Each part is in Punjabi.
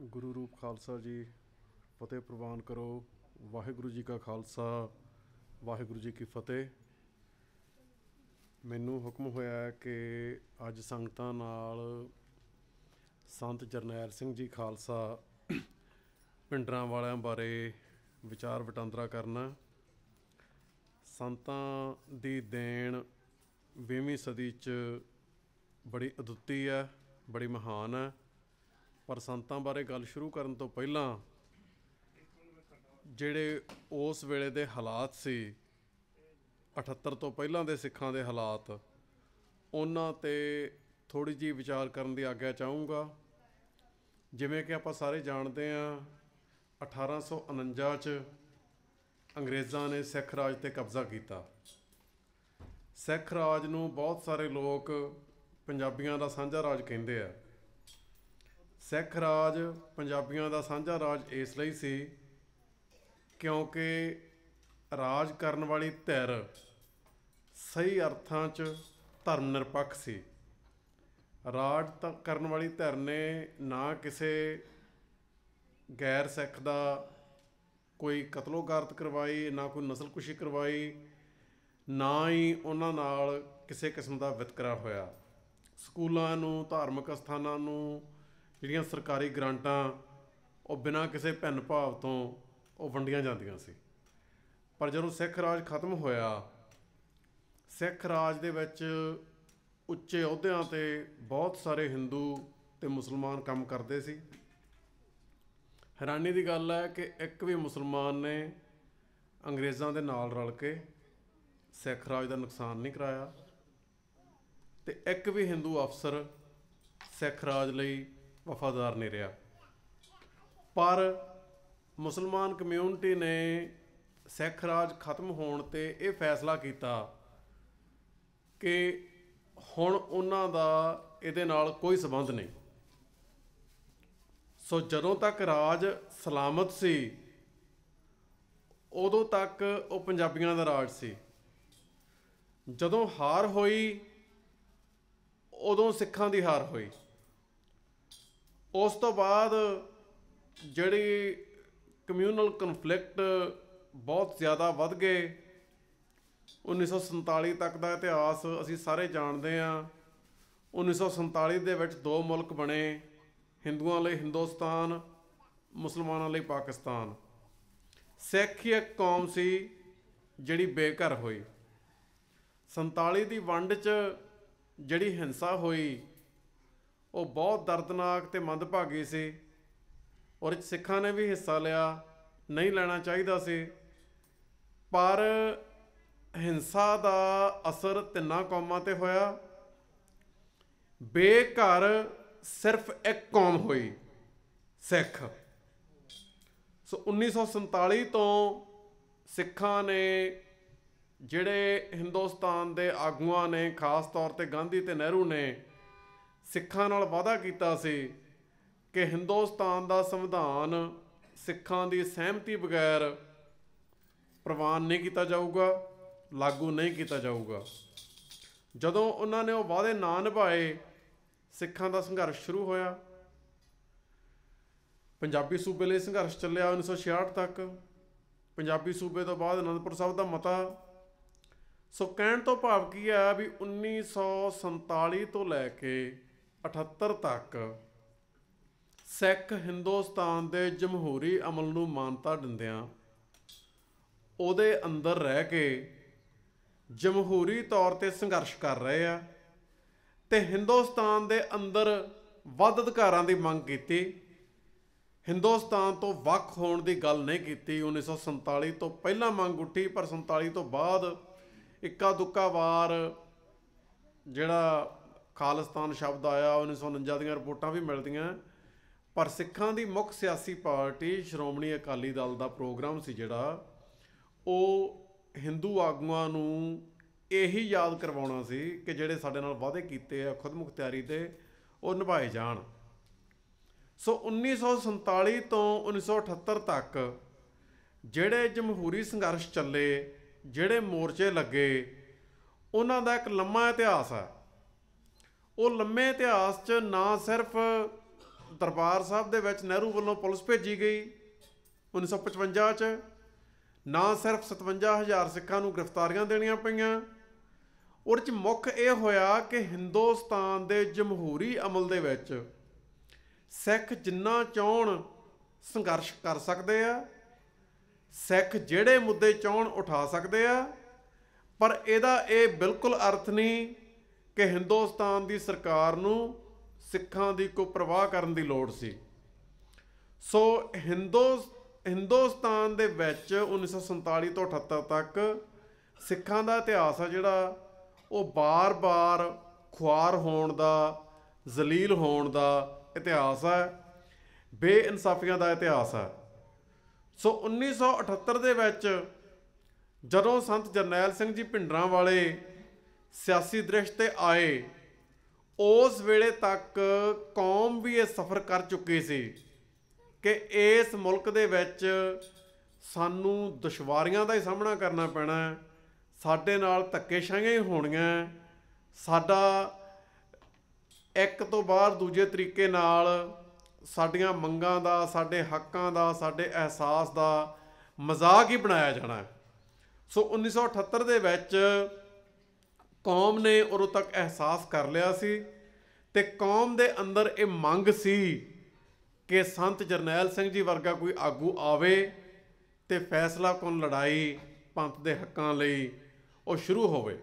गुरु रूप खालसा जी फतेह प्रवान करो। वाहिगुरु जी का खालसा वाहिगुरु जी की फतेह। मैनू हुक्म होया है कि अज संगतां नाल संत जरनैल सिंह जी खालसा भिंडरांवालियां बारे विचार वटांदरा करना। संतां दी देन 20वीं सदी च बड़ी अदुੱਤੀ है, बड़ी महान है। पर संतां बारे गल शुरू करन तो पहलां ਜਿਹੜੇ उस वेले दे हालात सी 78 तो पहलां दे सिखां दे हालात, उन्हां ते थोड़ी जी विचार करन दी आग्या चाहूँगा। जिवें कि आपां सारे जानते हैं 1849 च अंग्रेज़ां ने सिख राज ते कब्जा किया। सिख राज नूं बहुत सारे लोग पंजाबियां दा सांझा राज कहिंदे आ। सिख राज पंजाबियों का सांझा राज इसलिए सी क्योंकि राज करन वाली धिर सही अर्थां च धर्म निरपक्ष सी। राज करन वाली धिर ने ना किसी गैर सिख का कोई कतलोगारत करवाई, ना कोई नस्लकुशी करवाई, ना ही उन्हां नाल किसी किस्म का वितकरा होया। स्कूलों नूं, धार्मिक अस्थानां नूं ਜਿਹੜੀਆਂ सरकारी ग्रांटां ਉਹ बिना किसी भिन्न भाव तो ਉਹ ਵੰਡੀਆਂ ਜਾਂਦੀਆਂ ਸੀ। पर ਜਦੋਂ सिख राज खत्म होया, सिख राज ਦੇ ਵਿੱਚ ਉੱਚੇ ਅਹੁਦਿਆਂ ਤੇ बहुत सारे हिंदू ਤੇ मुसलमान ਕੰਮ ਕਰਦੇ ਸੀ। हैरानी की गल है कि एक भी मुसलमान ने अंग्रेज़ों के नाल रल के सिख राज का नुकसान नहीं कराया, तो एक भी हिंदू अफसर सिख राज लई वफादार नहीं रहा। पर मुसलमान कम्यूनिटी ने सिख राज खत्म होने ते ये फैसला किया कि हुण उन्हां दा इहदे नाल कोई संबंध नहीं। सो जदों तक राज सलामत सी उदों तक वो पंजाबियों का राज सी। जदों हार होई उदों सिखां दी हार होई। उस तो बाद जिहड़ी कम्यूनल कन्फ्लिक्ट बहुत ज़्यादा वध गए। 1947 तक का इतिहास असी सारे जानते हैं। 1947 दे विच दो मुल्क बने, हिंदुओं लई हिंदुस्तान, मुसलमानों लई पाकिस्तान। सिख ही एक कौम सी जिहड़ी बेघर होई। 47 दी वंड च जिहड़ी हिंसा होई वो बहुत दर्दनाक ते मंदभागी सी, और सिखां ने भी हिस्सा लिया, नहीं लेना चाहिए सी। पर हिंसा का असर तिन्ना कौमां ते होया। बेघर सिर्फ एक कौम हुई, सिख। सो 1947 तो सिखां ने जिहड़े हिंदुस्तान के आगूआं ने, खास तौर पर गांधी ते नेहरू ने सिखां नाल वादा कीता सी कि हिंदुस्तान का संविधान सिखां दी सहमति बगैर प्रवान नहीं किया जाऊगा, लागू नहीं किया जाऊगा। जदों उन्होंने वो वादे ना निभाए, सिखां दा संघर्ष शुरू होया। पंजाबी सूबे लई संघर्ष चलिया 1966 तक। पंजाबी सूबे तो बाद आनंदपुर साहिब दा मता। सो कहण तो भाव की है भी 1947 तो लैके 78 तक सिख हिंदुस्तान के जमहूरी अमल नूं मानता दिंदियां उहदे अंदर रह के जमहूरी तौर पर संघर्ष कर रहे आ, ते हिंदुस्तान के अंदर वध अधिकारां की मंग की। हिंदुस्तान तो वख होने की गल नहीं की। 1947 तो पहला मंग उठी, पर 47 तो बाद इक्का दुक्का वार जिहड़ा खालिस्तान शब्द आया 1949 दी रिपोर्टां भी मिलदियां। पर सिखां दी मुख सियासी पार्टी श्रोमणी अकाली दल का प्रोग्राम सी जिहड़ा वो हिंदू आगूआं नूं यही याद करवाउणा सी कि जिहड़े साडे नाल वादे कीते आ खुद मुख्तियारी दे वो निभाए जाण। सो 1947 तो 1978 तक जिहड़े जमहूरी संघर्ष चले, जिहड़े मोर्चे लगे, उन्हां दा एक लंमा इतिहास है। वो लंबे इतिहास च ना सिर्फ ਦਰਬਾਰ ਸਾਹਿਬ ਦੇ ਵਿੱਚ ਨਹਿਰੂ ਵੱਲੋਂ ਪੁਲਿਸ ਭੇਜੀ ਗਈ 1955 'ਚ। ਨਾ ਸਿਰਫ 57,000 ਸਿੱਖਾਂ ਨੂੰ ਗ੍ਰਿਫਤਾਰੀਆਂ ਦੇਣੀਆਂ ਪਈਆਂ, ਉਹਦੇ 'ਚ ਮੁੱਖ ਇਹ ਹੋਇਆ ਕਿ ਹਿੰਦੁਸਤਾਨ ਦੇ ਜਮਹੂਰੀ ਅਮਲ ਦੇ ਵਿੱਚ ਸਿੱਖ ਜਿੰਨਾ ਚਾਹੁਣ ਸੰਘਰਸ਼ ਕਰ ਸਕਦੇ ਆ, ਸਿੱਖ ਜਿਹੜੇ ਮੁੱਦੇ ਚਾਹੁਣ ਉਠਾ ਸਕਦੇ ਆ, ਪਰ ਇਹਦਾ ਇਹ ਬਿਲਕੁਲ ਅਰਥ ਨਹੀਂ ਕਿ ਹਿੰਦੁਸਤਾਨ ਦੀ ਸਰਕਾਰ ਨੂੰ ਸਿੱਖਾਂ ਦੀ ਕੋਈ ਪਰਵਾਹ ਕਰਨ ਦੀ ਲੋੜ ਸੀ। ਸੋ ਹਿੰਦੁਸਤਾਨ ਦੇ ਵਿੱਚ 1947 ਤੋਂ 78 ਤੱਕ ਸਿੱਖਾਂ ਦਾ ਇਤਿਹਾਸ ਆ ਜਿਹੜਾ ਉਹ ਬਾਰ-ਬਾਰ ਖੁਆਰ ਹੋਣ ਦਾ, ਜ਼ਲੀਲ ਹੋਣ ਦਾ ਇਤਿਹਾਸ ਹੈ, ਬੇਇਨਸਾਫੀਆਂ ਦਾ ਇਤਿਹਾਸ ਹੈ। ਸੋ 1978 ਦੇ ਵਿੱਚ ਜਦੋਂ ਸੰਤ ਜਰਨੈਲ ਸਿੰਘ ਜੀ ਭਿੰਡਰਾਂਵਾਲੇ ਸਿਆਸੀ ਦ੍ਰਿਸ਼ 'ਤੇ ਆਏ, ਉਸ ਵੇਲੇ ਤੱਕ ਕੌਮ ਵੀ ਇਹ ਸਫ਼ਰ ਕਰ ਚੁੱਕੀ ਸੀ ਕਿ ਇਸ ਮੁਲਕ ਦੇ ਵਿੱਚ ਸਾਨੂੰ ਦੁਸ਼ਵਾਰੀਆਂ ਦਾ ਹੀ ਸਾਹਮਣਾ ਕਰਨਾ ਪੈਣਾ, ਸਾਡੇ ਨਾਲ ਧੱਕੇਸ਼ਾਹੀਆਂ ਹੀ ਹੋਣੀਆਂ, ਸਾਡਾ ਇੱਕ ਤੋਂ ਬਾਅਦ ਦੂਜੇ ਤਰੀਕੇ ਨਾਲ ਸਾਡੀਆਂ ਮੰਗਾਂ ਦਾ, ਸਾਡੇ ਹੱਕਾਂ ਦਾ, ਸਾਡੇ ਅਹਿਸਾਸ ਦਾ ਮਜ਼ਾਕ ਹੀ ਬਣਾਇਆ ਜਾਣਾ। ਸੋ 1978 ਦੇ ਵਿੱਚ ਕੌਮ ਨੇ ਉਦੋਂ ਤੱਕ ਅਹਿਸਾਸ ਕਰ ਲਿਆ ਸੀ ਅਤੇ ਕੌਮ ਦੇ ਅੰਦਰ ਇਹ ਮੰਗ ਸੀ ਕਿ ਸੰਤ ਜਰਨੈਲ ਸਿੰਘ ਜੀ ਵਰਗਾ ਕੋਈ ਆਗੂ ਆਵੇ ਅਤੇ ਫੈਸਲਾਕੁਨ ਲੜਾਈ ਪੰਥ ਦੇ ਹੱਕਾਂ ਲਈ ਉਹ ਸ਼ੁਰੂ ਹੋਵੇ।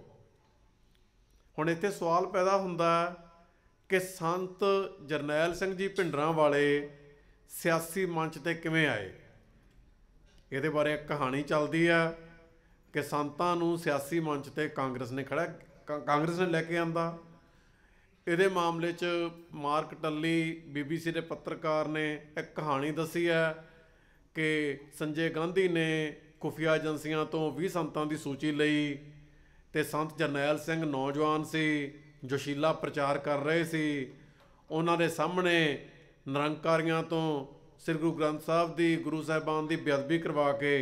ਹੁਣ ਇੱਥੇ ਸਵਾਲ ਪੈਦਾ ਹੁੰਦਾ ਕਿ ਸੰਤ ਜਰਨੈਲ ਸਿੰਘ ਜੀ ਭਿੰਡਰਾਂਵਾਲੇ ਸਿਆਸੀ ਮੰਚ 'ਤੇ ਕਿਵੇਂ ਆਏ। ਇਹਦੇ ਬਾਰੇ ਇੱਕ ਕਹਾਣੀ ਚੱਲਦੀ ਆ ਕਿ ਸੰਤਾਂ ਨੂੰ ਸਿਆਸੀ ਮੰਚ 'ਤੇ ਕਾਂਗਰਸ ਨੇ ਲੈ ਕੇ ਆਂਦਾ। ਇਹਦੇ ਮਾਮਲੇ 'ਚ ਮਾਰਕ ਟੱਲੀ BBC ਦੇ ਪੱਤਰਕਾਰ ਨੇ ਇੱਕ ਕਹਾਣੀ ਦੱਸੀ ਹੈ ਕਿ ਸੰਜੇ ਗਾਂਧੀ ਨੇ ਖੁਫੀਆ ਏਜੰਸੀਆਂ ਤੋਂ 20 ਸੰਤਾਂ ਦੀ ਸੂਚੀ ਲਈ ਅਤੇ ਸੰਤ ਜਰਨੈਲ ਸਿੰਘ ਨੌਜਵਾਨ ਸੀ, ਜੋਸ਼ੀਲਾ ਪ੍ਰਚਾਰ ਕਰ ਰਹੇ ਸੀ, ਉਹਨਾਂ ਦੇ ਸਾਹਮਣੇ ਨਿਰੰਕਾਰੀਆਂ ਤੋਂ ਸ੍ਰੀ ਗੁਰੂ ਗ੍ਰੰਥ ਸਾਹਿਬ ਦੀ, ਗੁਰੂ ਸਾਹਿਬਾਨ ਦੀ ਬੇਅਦਬੀ ਕਰਵਾ ਕੇ,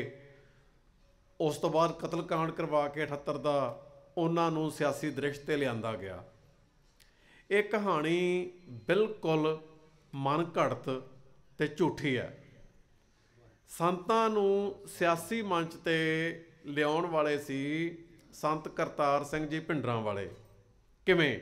ਉਸ ਤੋਂ ਬਾਅਦ ਕਤਲਕਾਂਡ ਕਰਵਾ ਕੇ 78 ਦਾ ਉਹਨਾਂ ਨੂੰ ਸਿਆਸੀ ਦ੍ਰਿਸ਼ 'ਤੇ ਲਿਆਂਦਾ ਗਿਆ। ਇਹ ਕਹਾਣੀ ਬਿਲਕੁਲ ਮਨ ਘੜਤ ਅਤੇ ਝੂਠੀ ਹੈ। ਸੰਤਾਂ ਨੂੰ ਸਿਆਸੀ ਮੰਚ 'ਤੇ ਲਿਆਉਣ ਵਾਲੇ ਸੀ ਸੰਤ ਕਰਤਾਰ ਸਿੰਘ ਜੀ ਭਿੰਡਰਾਂਵਾਲੇ। ਕਿਵੇਂ?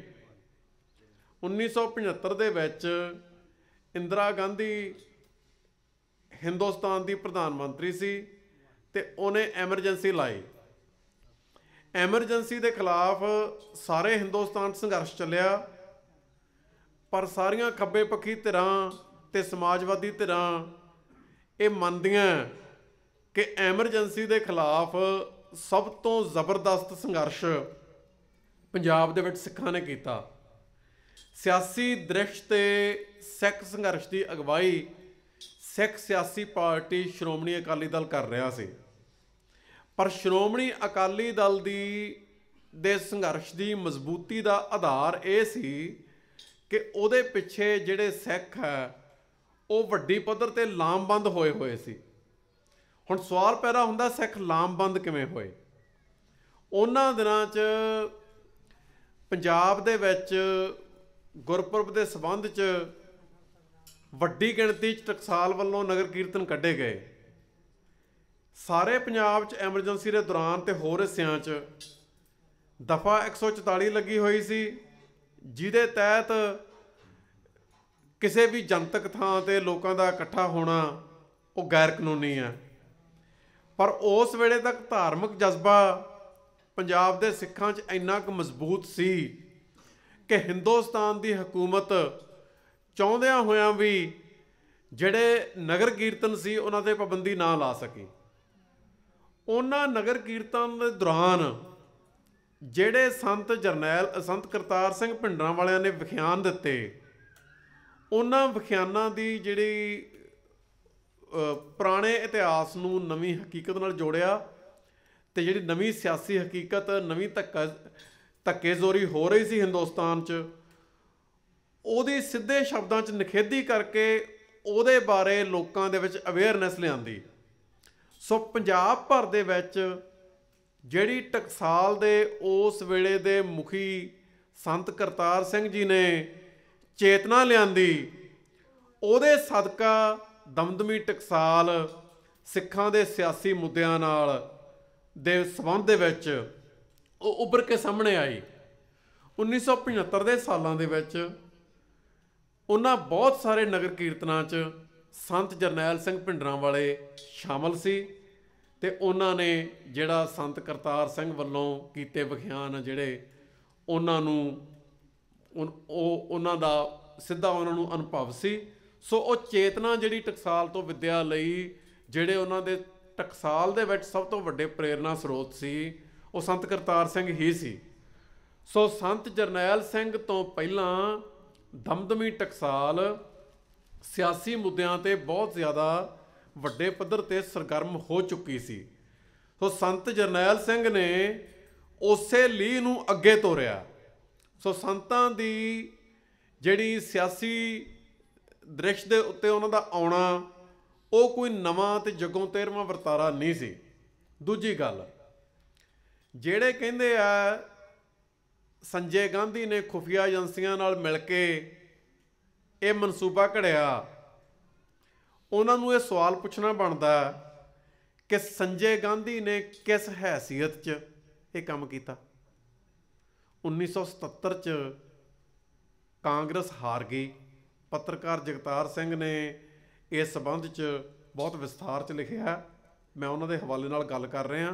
1975 ਦੇ ਵਿੱਚ ਇੰਦਰਾ ਗਾਂਧੀ ਹਿੰਦੁਸਤਾਨ ਦੀ ਪ੍ਰਧਾਨ ਮੰਤਰੀ ਸੀ ਅਤੇ ਉਹਨੇ ਐਮਰਜੈਂਸੀ ਲਾਈ। ਐਮਰਜੈਂਸੀ ਦੇ ਖਿਲਾਫ ਸਾਰੇ ਹਿੰਦੁਸਤਾਨ 'ਚ ਸੰਘਰਸ਼ ਚੱਲਿਆ, ਪਰ ਸਾਰੀਆਂ ਖੱਬੇ ਪੱਖੀ ਧਿਰਾਂ ਅਤੇ ਸਮਾਜਵਾਦੀ ਧਿਰਾਂ ਇਹ ਮੰਨਦੀਆਂ ਕਿ ਐਮਰਜੈਂਸੀ ਦੇ ਖਿਲਾਫ ਸਭ ਤੋਂ ਜ਼ਬਰਦਸਤ ਸੰਘਰਸ਼ ਪੰਜਾਬ ਦੇ ਵਿੱਚ ਸਿੱਖਾਂ ਨੇ ਕੀਤਾ। ਸਿਆਸੀ ਦ੍ਰਿਸ਼ 'ਤੇ ਸਿੱਖ ਸੰਘਰਸ਼ ਦੀ ਅਗਵਾਈ ਸਿੱਖ ਸਿਆਸੀ ਪਾਰਟੀ ਸ਼੍ਰੋਮਣੀ ਅਕਾਲੀ ਦਲ ਕਰ ਰਿਹਾ ਸੀ, ਪਰ ਸ਼੍ਰੋਮਣੀ ਅਕਾਲੀ ਦਲ ਦੇ ਸੰਘਰਸ਼ ਦੀ ਮਜ਼ਬੂਤੀ ਦਾ ਆਧਾਰ ਇਹ ਸੀ ਕਿ ਉਹਦੇ ਪਿੱਛੇ ਜਿਹੜੇ ਸਿੱਖ ਹੈ ਉਹ ਵੱਡੀ ਪੱਧਰ 'ਤੇ ਲਾਮਬੰਦ ਹੋਏ ਸੀ। ਹੁਣ ਸਵਾਲ ਪੈਦਾ ਹੁੰਦਾ, ਸਿੱਖ ਲਾਮਬੰਦ ਕਿਵੇਂ ਹੋਏ? ਉਹਨਾਂ ਦਿਨਾਂ 'ਚ ਪੰਜਾਬ ਦੇ ਵਿੱਚ ਗੁਰਪੁਰਬ ਦੇ ਸੰਬੰਧ 'ਚ ਵੱਡੀ ਗਿਣਤੀ 'ਚ ਟਕਸਾਲ ਵੱਲੋਂ ਨਗਰ ਕੀਰਤਨ ਕੱਢੇ ਗਏ। ਸਾਰੇ ਪੰਜਾਬ 'ਚ ਐਮਰਜੈਂਸੀ ਦੇ ਦੌਰਾਨ ਅਤੇ ਹੋਰ ਹਿੱਸਿਆਂ 'ਚ ਦਫਾ 144 ਲੱਗੀ ਹੋਈ ਸੀ, ਜਿਹਦੇ ਤਹਿਤ ਕਿਸੇ ਵੀ ਜਨਤਕ ਥਾਂ 'ਤੇ ਲੋਕਾਂ ਦਾ ਇਕੱਠਾ ਹੋਣਾ ਉਹ ਗੈਰ ਕਾਨੂੰਨੀ ਹੈ। ਪਰ ਉਸ ਵੇਲੇ ਤੱਕ ਧਾਰਮਿਕ ਜਜ਼ਬਾ ਪੰਜਾਬ ਦੇ ਸਿੱਖਾਂ 'ਚ ਇੰਨਾ ਕੁ ਮਜ਼ਬੂਤ ਸੀ ਕਿ ਹਿੰਦੁਸਤਾਨ ਦੀ ਹਕੂਮਤ ਚਾਹੁੰਦਿਆਂ ਹੋਇਆਂ ਵੀ ਜਿਹੜੇ ਨਗਰ ਕੀਰਤਨ ਸੀ ਉਹਨਾਂ 'ਤੇ ਪਾਬੰਦੀ ਨਾ ਲਾ ਸਕੀ। ਉਹਨਾਂ ਨਗਰ ਕੀਰਤਨ ਦੇ ਦੌਰਾਨ ਜਿਹੜੇ ਸੰਤ ਕਰਤਾਰ ਸਿੰਘ ਭਿੰਡਰਾਂਵਾਲਿਆਂ ਨੇ ਵਿਖਿਆਨ ਦਿੱਤੇ, ਉਹਨਾਂ ਵਿਖਿਆਨਾਂ ਦੀ ਜਿਹੜੀ ਪੁਰਾਣੇ ਇਤਿਹਾਸ ਨੂੰ ਨਵੀਂ ਹਕੀਕਤ ਨਾਲ ਜੋੜਿਆ ਅਤੇ ਜਿਹੜੀ ਨਵੀਂ ਸਿਆਸੀ ਹਕੀਕਤ, ਨਵੀਂ ਧੱਕੇਜ਼ੋਰੀ ਹੋ ਰਹੀ ਸੀ ਹਿੰਦੁਸਤਾਨ 'ਚ, ਉਹਦੀ ਸਿੱਧੇ ਸ਼ਬਦਾਂ 'ਚ ਨਿਖੇਧੀ ਕਰਕੇ ਉਹਦੇ ਬਾਰੇ ਲੋਕਾਂ ਦੇ ਵਿੱਚ ਅਵੇਅਰਨੈਸ ਲਿਆਂਦੀ। ਸੋ ਪੰਜਾਬ ਭਰ ਦੇ ਵਿੱਚ ਜਿਹੜੀ ਟਕਸਾਲ ਦੇ ਉਸ ਵੇਲੇ ਦੇ ਮੁਖੀ ਸੰਤ ਕਰਤਾਰ ਸਿੰਘ ਜੀ ਨੇ ਚੇਤਨਾ ਲਿਆਂਦੀ, ਉਹਦੇ ਸਦਕਾ ਦਮਦਮੀ ਟਕਸਾਲ ਸਿੱਖਾਂ ਦੇ ਸਿਆਸੀ ਮੁੱਦਿਆਂ ਨਾਲ ਦੇ ਸੰਬੰਧ ਦੇ ਵਿੱਚ ਉਹ ਉੱਭਰ ਕੇ ਸਾਹਮਣੇ ਆਈ। 1975 ਦੇ ਸਾਲਾਂ ਦੇ ਵਿੱਚ ਉਹਨਾਂ ਬਹੁਤ ਸਾਰੇ ਨਗਰ ਕੀਰਤਨਾਂ 'ਚ ਸੰਤ ਜਰਨੈਲ ਸਿੰਘ ਭਿੰਡਰਾਂਵਾਲੇ ਸ਼ਾਮਲ ਸੀ ਅਤੇ ਉਹਨਾਂ ਨੇ ਜਿਹੜਾ ਸੰਤ ਕਰਤਾਰ ਸਿੰਘ ਵੱਲੋਂ ਕੀਤੇ ਵਿਖਿਆਨ ਜਿਹੜੇ ਉਹਨਾਂ ਨੂੰ ਉਹਨਾਂ ਦਾ ਸਿੱਧਾ ਉਹਨਾਂ ਨੂੰ ਅਨੁਭਵ ਸੀ। ਸੋ ਉਹ ਚੇਤਨਾ ਜਿਹੜੀ ਟਕਸਾਲ ਤੋਂ ਵਿੱਦਿਆ ਲਈ ਜਿਹੜੇ ਉਹਨਾਂ ਦੇ ਟਕਸਾਲ ਦੇ ਵਿੱਚ ਸਭ ਤੋਂ ਵੱਡੇ ਪ੍ਰੇਰਨਾ ਸਰੋਤ ਸੀ ਉਹ ਸੰਤ ਕਰਤਾਰ ਸਿੰਘ ਹੀ ਸੀ। ਸੋ ਸੰਤ ਜਰਨੈਲ ਸਿੰਘ ਤੋਂ ਪਹਿਲਾਂ ਦਮਦਮੀ ਟਕਸਾਲ ਸਿਆਸੀ ਮੁੱਦਿਆਂ 'ਤੇ ਬਹੁਤ ਜ਼ਿਆਦਾ ਵੱਡੇ ਪੱਧਰ 'ਤੇ ਸਰਗਰਮ ਹੋ ਚੁੱਕੀ ਸੀ। ਸੋ ਸੰਤ ਜਰਨੈਲ ਸਿੰਘ ਨੇ ਉਸੇ ਲੀਹ ਨੂੰ ਅੱਗੇ ਤੋਰਿਆ। ਸੋ ਸੰਤਾਂ ਦੀ ਜਿਹੜੀ ਸਿਆਸੀ ਦ੍ਰਿਸ਼ ਦੇ ਉੱਤੇ ਉਹਨਾਂ ਦਾ ਆਉਣਾ ਉਹ ਕੋਈ ਨਵਾਂ ਅਤੇ ਜੱਗੋਂ 13ਵਾਂ ਵਰਤਾਰਾ ਨਹੀਂ ਸੀ। ਦੂਜੀ ਗੱਲ, ਜਿਹੜੇ ਕਹਿੰਦੇ ਆ ਸੰਜੇ ਗਾਂਧੀ ਨੇ ਖੁਫੀਆ ਏਜੰਸੀਆਂ ਨਾਲ ਮਿਲ ਕੇ ਇਹ ਮਨਸੂਬਾ ਘੜਿਆ, ਉਹਨਾਂ ਨੂੰ ਇਹ ਸਵਾਲ ਪੁੱਛਣਾ ਬਣਦਾ ਕਿ ਸੰਜੇ ਗਾਂਧੀ ਨੇ ਕਿਸ ਹੈਸੀਅਤ 'ਚ ਇਹ ਕੰਮ ਕੀਤਾ। 1977 'ਚ ਕਾਂਗਰਸ ਹਾਰ ਗਈ। ਪੱਤਰਕਾਰ ਜਗਤਾਰ ਸਿੰਘ ਨੇ ਇਸ ਸੰਬੰਧ 'ਚ ਬਹੁਤ ਵਿਸਥਾਰ 'ਚ ਲਿਖਿਆ, ਮੈਂ ਉਹਨਾਂ ਦੇ ਹਵਾਲੇ ਨਾਲ ਗੱਲ ਕਰ ਰਿਹਾ।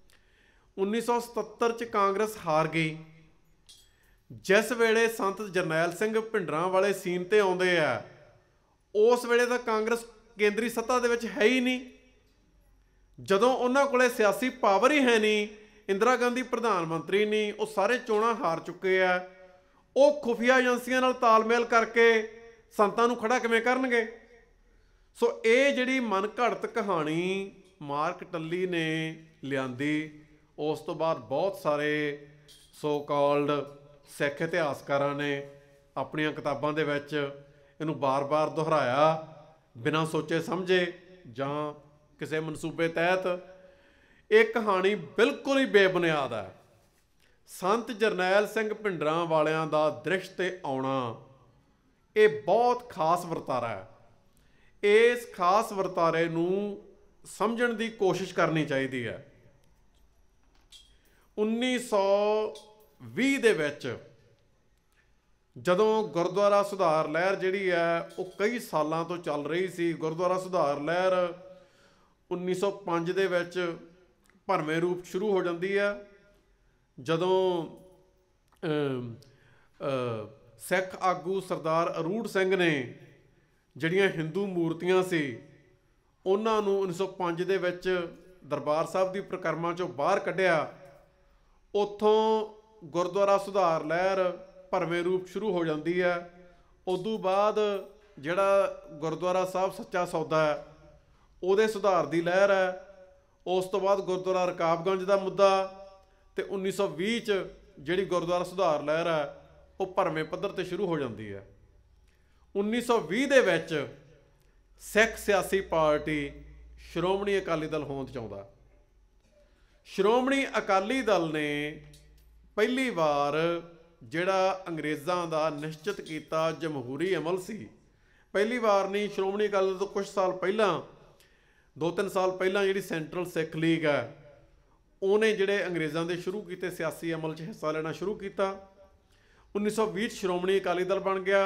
1977 'ਚ ਕਾਂਗਰਸ ਹਾਰ ਗਈ। ਜਿਸ ਵੇਲੇ ਸੰਤ ਜਰਨੈਲ ਸਿੰਘ ਭਿੰਡਰਾਂਵਾਲੇ ਸੀਨ 'ਤੇ ਆਉਂਦੇ ਆ, ਉਸ ਵੇਲੇ ਤਾਂ ਕਾਂਗਰਸ ਕੇਂਦਰੀ ਸੱਤਾ ਦੇ ਵਿੱਚ ਹੈ ਹੀ ਨਹੀਂ। ਜਦੋਂ ਉਹਨਾਂ ਕੋਲੇ ਸਿਆਸੀ ਪਾਵਰ ਹੀ ਹੈ ਨਹੀਂ, ਇੰਦਰਾ ਗਾਂਧੀ ਪ੍ਰਧਾਨ ਮੰਤਰੀ ਨਹੀਂ, ਉਹ ਸਾਰੇ ਚੋਣਾਂ ਹਾਰ ਚੁੱਕੇ ਆ, ਉਹ ਖੁਫੀਆ ਏਜੰਸੀਆਂ ਨਾਲ ਤਾਲਮੇਲ ਕਰਕੇ ਸੰਤਾਂ ਨੂੰ ਖੜਾ ਕਿਵੇਂ ਕਰਨਗੇ। ਸੋ ਇਹ ਜਿਹੜੀ ਮਨ ਘੜਤ ਕਹਾਣੀ ਮਾਰਕ ਟੱਲੀ ਨੇ ਲਿਆਂਦੀ। ਉਸ ਤੋਂ ਬਾਅਦ ਬਹੁਤ ਸਾਰੇ ਸੋ ਕਾਲਡ ਸਿੱਖ ਇਤਿਹਾਸਕਾਰਾਂ ਨੇ ਆਪਣੀਆਂ ਕਿਤਾਬਾਂ ਦੇ ਵਿੱਚ ਇਹਨੂੰ ਬਾਰ-ਬਾਰ ਦੁਹਰਾਇਆ, ਬਿਨਾਂ ਸੋਚੇ ਸਮਝੇ ਜਾਂ ਕਿਸੇ ਮਨਸੂਬੇ ਤਹਿਤ। ਇਹ ਕਹਾਣੀ ਬਿਲਕੁਲ ਹੀ ਬੇਬੁਨਿਆਦ ਹੈ। ਸੰਤ ਜਰਨੈਲ ਸਿੰਘ ਭਿੰਡਰਾਂਵਾਲਿਆਂ ਦਾ ਦ੍ਰਿਸ਼ 'ਤੇ ਆਉਣਾ ਇਹ ਬਹੁਤ ਖਾਸ ਵਰਤਾਰਾ ਹੈ। ਇਸ ਖਾਸ ਵਰਤਾਰੇ ਨੂੰ ਸਮਝਣ ਦੀ ਕੋਸ਼ਿਸ਼ ਕਰਨੀ ਚਾਹੀਦੀ ਹੈ। 1920 ਦੇ ਵਿੱਚ ਜਦੋਂ ਗੁਰਦੁਆਰਾ ਸੁਧਾਰ ਲਹਿਰ ਜਿਹੜੀ ਹੈ ਉਹ ਕਈ ਸਾਲਾਂ ਤੋਂ ਚੱਲ ਰਹੀ ਸੀ। ਗੁਰਦੁਆਰਾ ਸੁਧਾਰ ਲਹਿਰ 1905 ਦੇ ਵਿੱਚ ਭਰਵੇਂ ਰੂਪ ਸ਼ੁਰੂ ਹੋ ਜਾਂਦੀ ਹੈ, ਜਦੋਂ ਸਿੱਖ ਆਗੂ ਸਰਦਾਰ ਅਰੂੜ ਸਿੰਘ ਨੇ ਜਿਹੜੀਆਂ ਹਿੰਦੂ ਮੂਰਤੀਆਂ ਸੀ ਉਹਨਾਂ ਨੂੰ 1905 ਦੇ ਵਿੱਚ ਦਰਬਾਰ ਸਾਹਿਬ ਦੀ ਪ੍ਰਕਰਮਾ 'ਚੋਂ ਬਾਹਰ ਕੱਢਿਆ। ਉੱਥੋਂ ਗੁਰਦੁਆਰਾ ਸੁਧਾਰ ਲਹਿਰ ਭਰਵੇਂ ਰੂਪ ਸ਼ੁਰੂ ਹੋ ਜਾਂਦੀ ਹੈ। ਉਦੋਂ ਬਾਅਦ ਜਿਹੜਾ ਗੁਰਦੁਆਰਾ ਸਾਹਿਬ ਸੱਚਾ ਸੌਦਾ ਹੈ ਉਹਦੇ ਸੁਧਾਰ ਦੀ ਲਹਿਰ ਹੈ। ਉਸ ਤੋਂ ਬਾਅਦ ਗੁਰਦੁਆਰਾ ਰਕਾਬਗੰਜ ਦਾ ਮੁੱਦਾ, ਅਤੇ 1920 'ਚ ਜਿਹੜੀ ਗੁਰਦੁਆਰਾ ਸੁਧਾਰ ਲਹਿਰ ਹੈ ਉਹ ਭਰਵੇਂ ਪੱਧਰ 'ਤੇ ਸ਼ੁਰੂ ਹੋ ਜਾਂਦੀ ਹੈ। 1920 ਦੇ ਵਿੱਚ ਸਿੱਖ ਸਿਆਸੀ ਪਾਰਟੀ ਸ਼੍ਰੋਮਣੀ ਅਕਾਲੀ ਦਲ ਹੋਂਦ 'ਚ ਆਉਂਦਾ। ਸ਼੍ਰੋਮਣੀ ਅਕਾਲੀ ਦਲ ਨੇ ਪਹਿਲੀ ਵਾਰ ਜਿਹੜਾ ਅੰਗਰੇਜ਼ਾਂ ਦਾ ਨਿਸ਼ਚਿਤ ਕੀਤਾ ਜਮਹੂਰੀ ਅਮਲ ਸੀ, ਪਹਿਲੀ ਵਾਰ ਨਹੀਂ, ਸ਼੍ਰੋਮਣੀ ਅਕਾਲੀ ਦਲ ਤੋਂ ਕੁਛ ਸਾਲ ਪਹਿਲਾਂ 2-3 ਸਾਲ ਪਹਿਲਾਂ ਜਿਹੜੀ ਸੈਂਟਰਲ ਸਿੱਖ ਲੀਗ ਹੈ ਉਹਨੇ ਜਿਹੜੇ ਅੰਗਰੇਜ਼ਾਂ ਦੇ ਸ਼ੁਰੂ ਕੀਤੇ ਸਿਆਸੀ ਅਮਲ 'ਚ ਹਿੱਸਾ ਲੈਣਾ ਸ਼ੁਰੂ ਕੀਤਾ। 1920 ਸ਼੍ਰੋਮਣੀ ਅਕਾਲੀ ਦਲ ਬਣ ਗਿਆ।